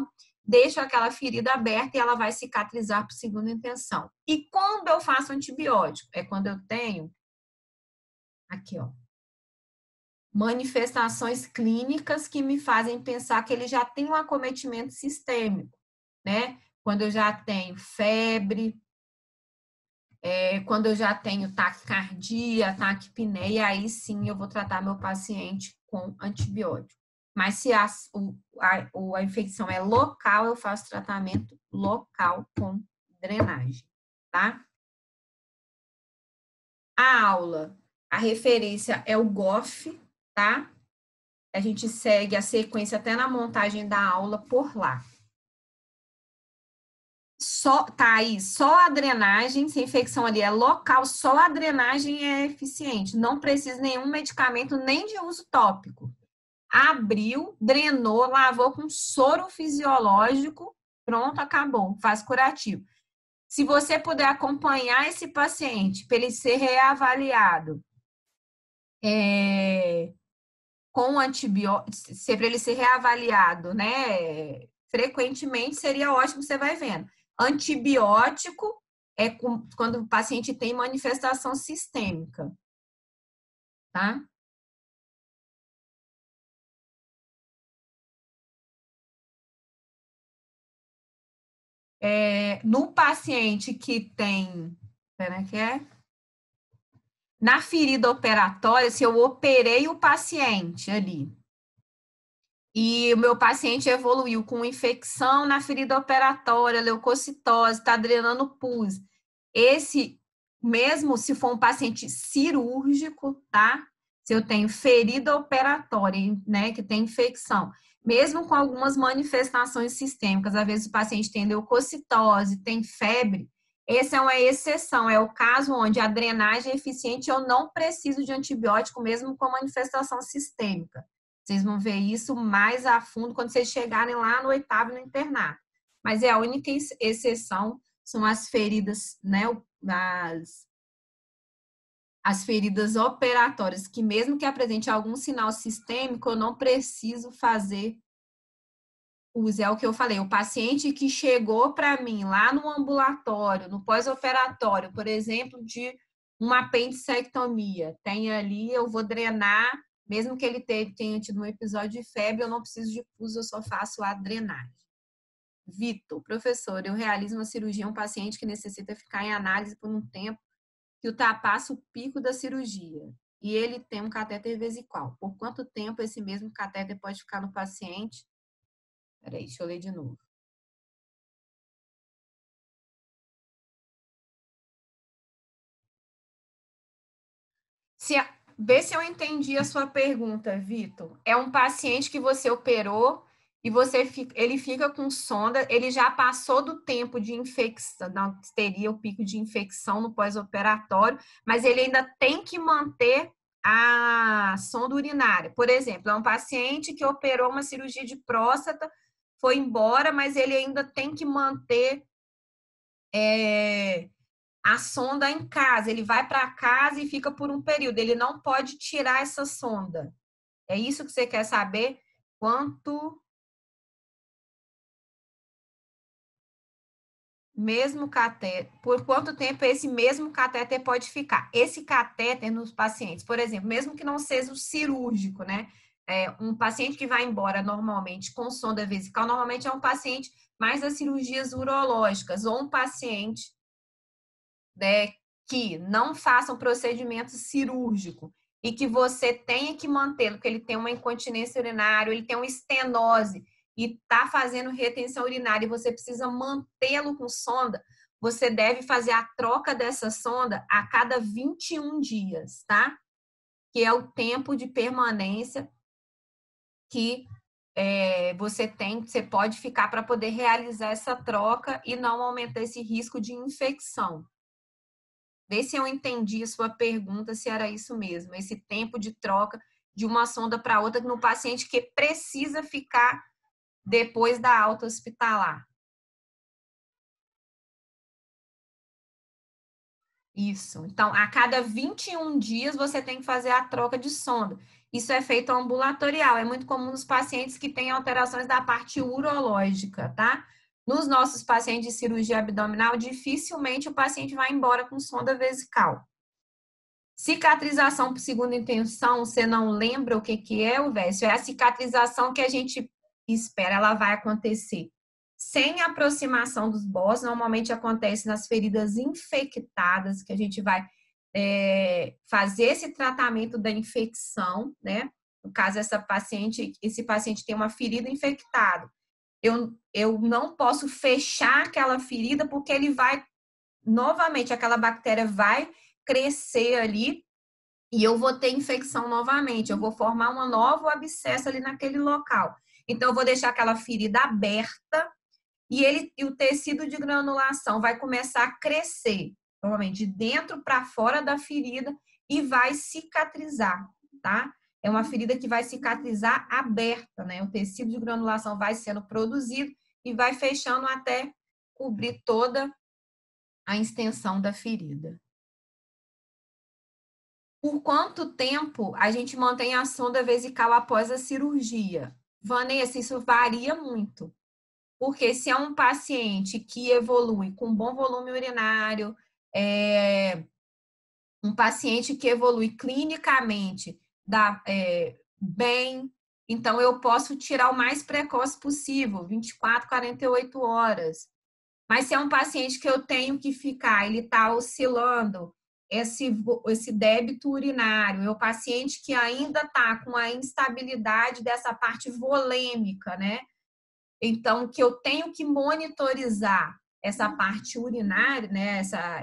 deixo aquela ferida aberta e ela vai cicatrizar por segunda intenção. E quando eu faço antibiótico? É quando eu tenho, aqui ó, manifestações clínicas que me fazem pensar que ele já tem um acometimento sistêmico, né? Quando eu já tenho febre, quando eu já tenho taquicardia, taquipneia, aí sim eu vou tratar meu paciente com antibiótico. Mas se a infecção é local, eu faço tratamento local com drenagem, tá? A aula, a referência é o GOF, tá? A gente segue a sequência até na montagem da aula por lá. Tá aí, só a drenagem, se a infecção ali é local, só a drenagem é eficiente. Não precisa nenhum medicamento, nem de uso tópico. Abriu, drenou, lavou com soro fisiológico, pronto, acabou, faz curativo. Se você puder acompanhar esse paciente para ele ser reavaliado com antibiótico, para ele ser reavaliado, né, frequentemente, seria ótimo, você vai vendo. Antibiótico é quando o paciente tem manifestação sistêmica, tá? No paciente que tem, pera que é? Na ferida operatória, se eu operei o paciente ali, e o meu paciente evoluiu com infecção na ferida operatória, leucocitose, está drenando pus. Esse, mesmo se for um paciente cirúrgico, tá? Se eu tenho ferida operatória, né, que tem infecção, mesmo com algumas manifestações sistêmicas, às vezes o paciente tem leucocitose, tem febre, essa é uma exceção, é o caso onde a drenagem é eficiente, eu não preciso de antibiótico mesmo com manifestação sistêmica. Vocês vão ver isso mais a fundo quando vocês chegarem lá no 8º no internato. Mas é a única exceção, são as feridas, né, as feridas operatórias, que mesmo que apresente algum sinal sistêmico, eu não preciso fazer uso. É o que eu falei, o paciente que chegou para mim lá no ambulatório, no pós-operatório, por exemplo, de uma apendicectomia, tem ali, eu vou drenar, mesmo que ele tenha tido um episódio de febre, eu não preciso de pus, eu só faço a drenagem. Vitor, professor, eu realizo uma cirurgia a um paciente que necessita ficar em análise por um tempo que ultrapassa o pico da cirurgia e ele tem um catéter vesical. Por quanto tempo esse mesmo catéter pode ficar no paciente? Peraí, deixa eu ler de novo. Vê se eu entendi a sua pergunta, Vitor. É um paciente que você operou e ele fica com sonda, ele já passou do tempo de infecção, não teria o pico de infecção no pós-operatório, mas ele ainda tem que manter a sonda urinária. Por exemplo, é um paciente que operou uma cirurgia de próstata, foi embora, mas ele ainda tem que manter a sonda em casa. Ele vai para casa e fica por um período. Ele não pode tirar essa sonda. É isso que você quer saber? Quanto mesmo catéter, por quanto tempo esse mesmo catéter pode ficar? Esse catéter nos pacientes, por exemplo, mesmo que não seja o cirúrgico, né? Um paciente que vai embora normalmente com sonda vesical, normalmente é um paciente mais das cirurgias urológicas, ou um paciente, né, que não faça um procedimento cirúrgico e que você tenha que mantê-lo, porque ele tem uma incontinência urinária, ele tem uma estenose e está fazendo retenção urinária e você precisa mantê-lo com sonda, você deve fazer a troca dessa sonda a cada 21 dias, tá? Que é o tempo de permanência que você pode ficar para poder realizar essa troca e não aumentar esse risco de infecção. Vê se eu entendi a sua pergunta, se era isso mesmo, esse tempo de troca de uma sonda para outra no paciente que precisa ficar depois da alta hospitalar. Isso. Então, a cada 21 dias, você tem que fazer a troca de sonda. Isso é feito ambulatorial. É muito comum nos pacientes que têm alterações da parte urológica, tá? Nos nossos pacientes de cirurgia abdominal, dificilmente o paciente vai embora com sonda vesical. Cicatrização por segunda intenção, você não lembra o que é, o Vécio? É a cicatrização que a gente espera, ela vai acontecer sem aproximação dos bosses, normalmente acontece nas feridas infectadas, que a gente vai fazer esse tratamento da infecção, né? No caso, esse paciente tem uma ferida infectada. Eu não posso fechar aquela ferida porque ele vai, novamente, aquela bactéria vai crescer ali e eu vou ter infecção novamente, eu vou formar um novo abscesso ali naquele local. Então, eu vou deixar aquela ferida aberta e o tecido de granulação vai começar a crescer, provavelmente de dentro para fora da ferida e vai cicatrizar, tá? É uma ferida que vai cicatrizar aberta, né? O tecido de granulação vai sendo produzido e vai fechando até cobrir toda a extensão da ferida. Por quanto tempo a gente mantém a sonda vesical após a cirurgia? Vanessa, isso varia muito. Porque se é um paciente que evolui com bom volume urinário, um paciente que evolui clinicamente bem, então eu posso tirar o mais precoce possível, 24, 48 horas. Mas se é um paciente que eu tenho que ficar, ele está oscilando esse débito urinário, é o paciente que ainda está com a instabilidade dessa parte volêmica, né? Então, que eu tenho que monitorizar essa parte urinária, né?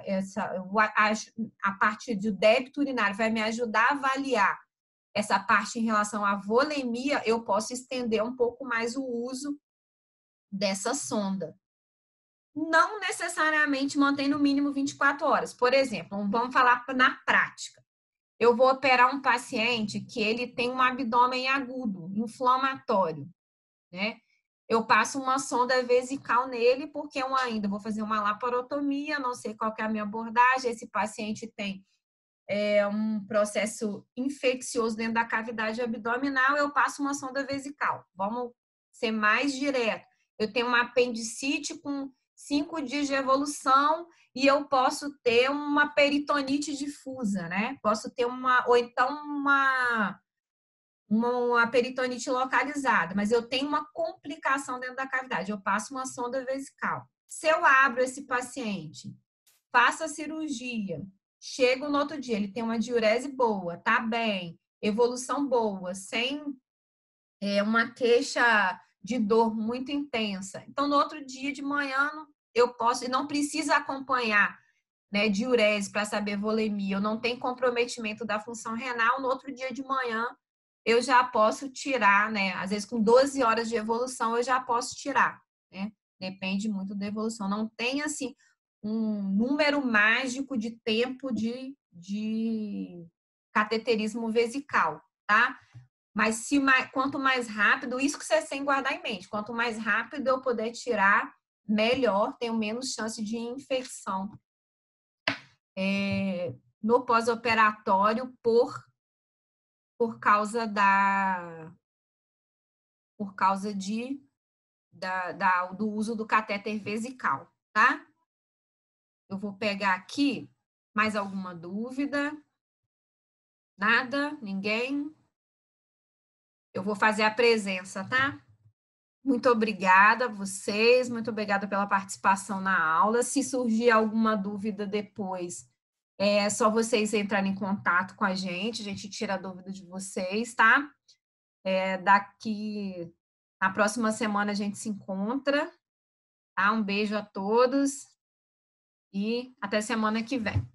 A parte do débito urinário vai me ajudar a avaliar essa parte em relação à volemia, eu posso estender um pouco mais o uso dessa sonda. Não necessariamente mantém no mínimo 24 horas. Por exemplo, vamos falar na prática. Eu vou operar um paciente que ele tem um abdômen agudo, inflamatório, né? Eu passo uma sonda vesical nele, porque eu ainda vou fazer uma laparotomia, não sei qual que é a minha abordagem. Esse paciente tem um processo infeccioso dentro da cavidade abdominal, eu passo uma sonda vesical. Vamos ser mais direto. Eu tenho uma apendicite com 5 dias de evolução e eu posso ter uma peritonite difusa, né? Posso ter ou então uma peritonite localizada, mas eu tenho uma complicação dentro da cavidade, eu passo uma sonda vesical. Se eu abro esse paciente, faço a cirurgia, chego no outro dia, ele tem uma diurese boa, tá bem, evolução boa, sem uma queixa de dor muito intensa. Então, no outro dia de manhã, eu posso, e não precisa acompanhar, né, diurese para saber volemia, eu não tenho comprometimento da função renal, no outro dia de manhã, eu já posso tirar, né? Às vezes, com 12 horas de evolução, eu já posso tirar, né? Depende muito da evolução. Não tem, assim, um número mágico de tempo de cateterismo vesical, tá? Mas quanto mais rápido, isso que você tem que guardar em mente, quanto mais rápido eu puder tirar, melhor, tenho menos chance de infecção no pós-operatório por causa do uso do catéter vesical, tá? Eu vou pegar aqui mais alguma dúvida? Nada? Ninguém? Eu vou fazer a presença, tá? Muito obrigada a vocês, muito obrigada pela participação na aula. Se surgir alguma dúvida depois, é só vocês entrarem em contato com a gente tira a dúvida de vocês, tá? Na próxima semana a gente se encontra, tá? Um beijo a todos e até semana que vem.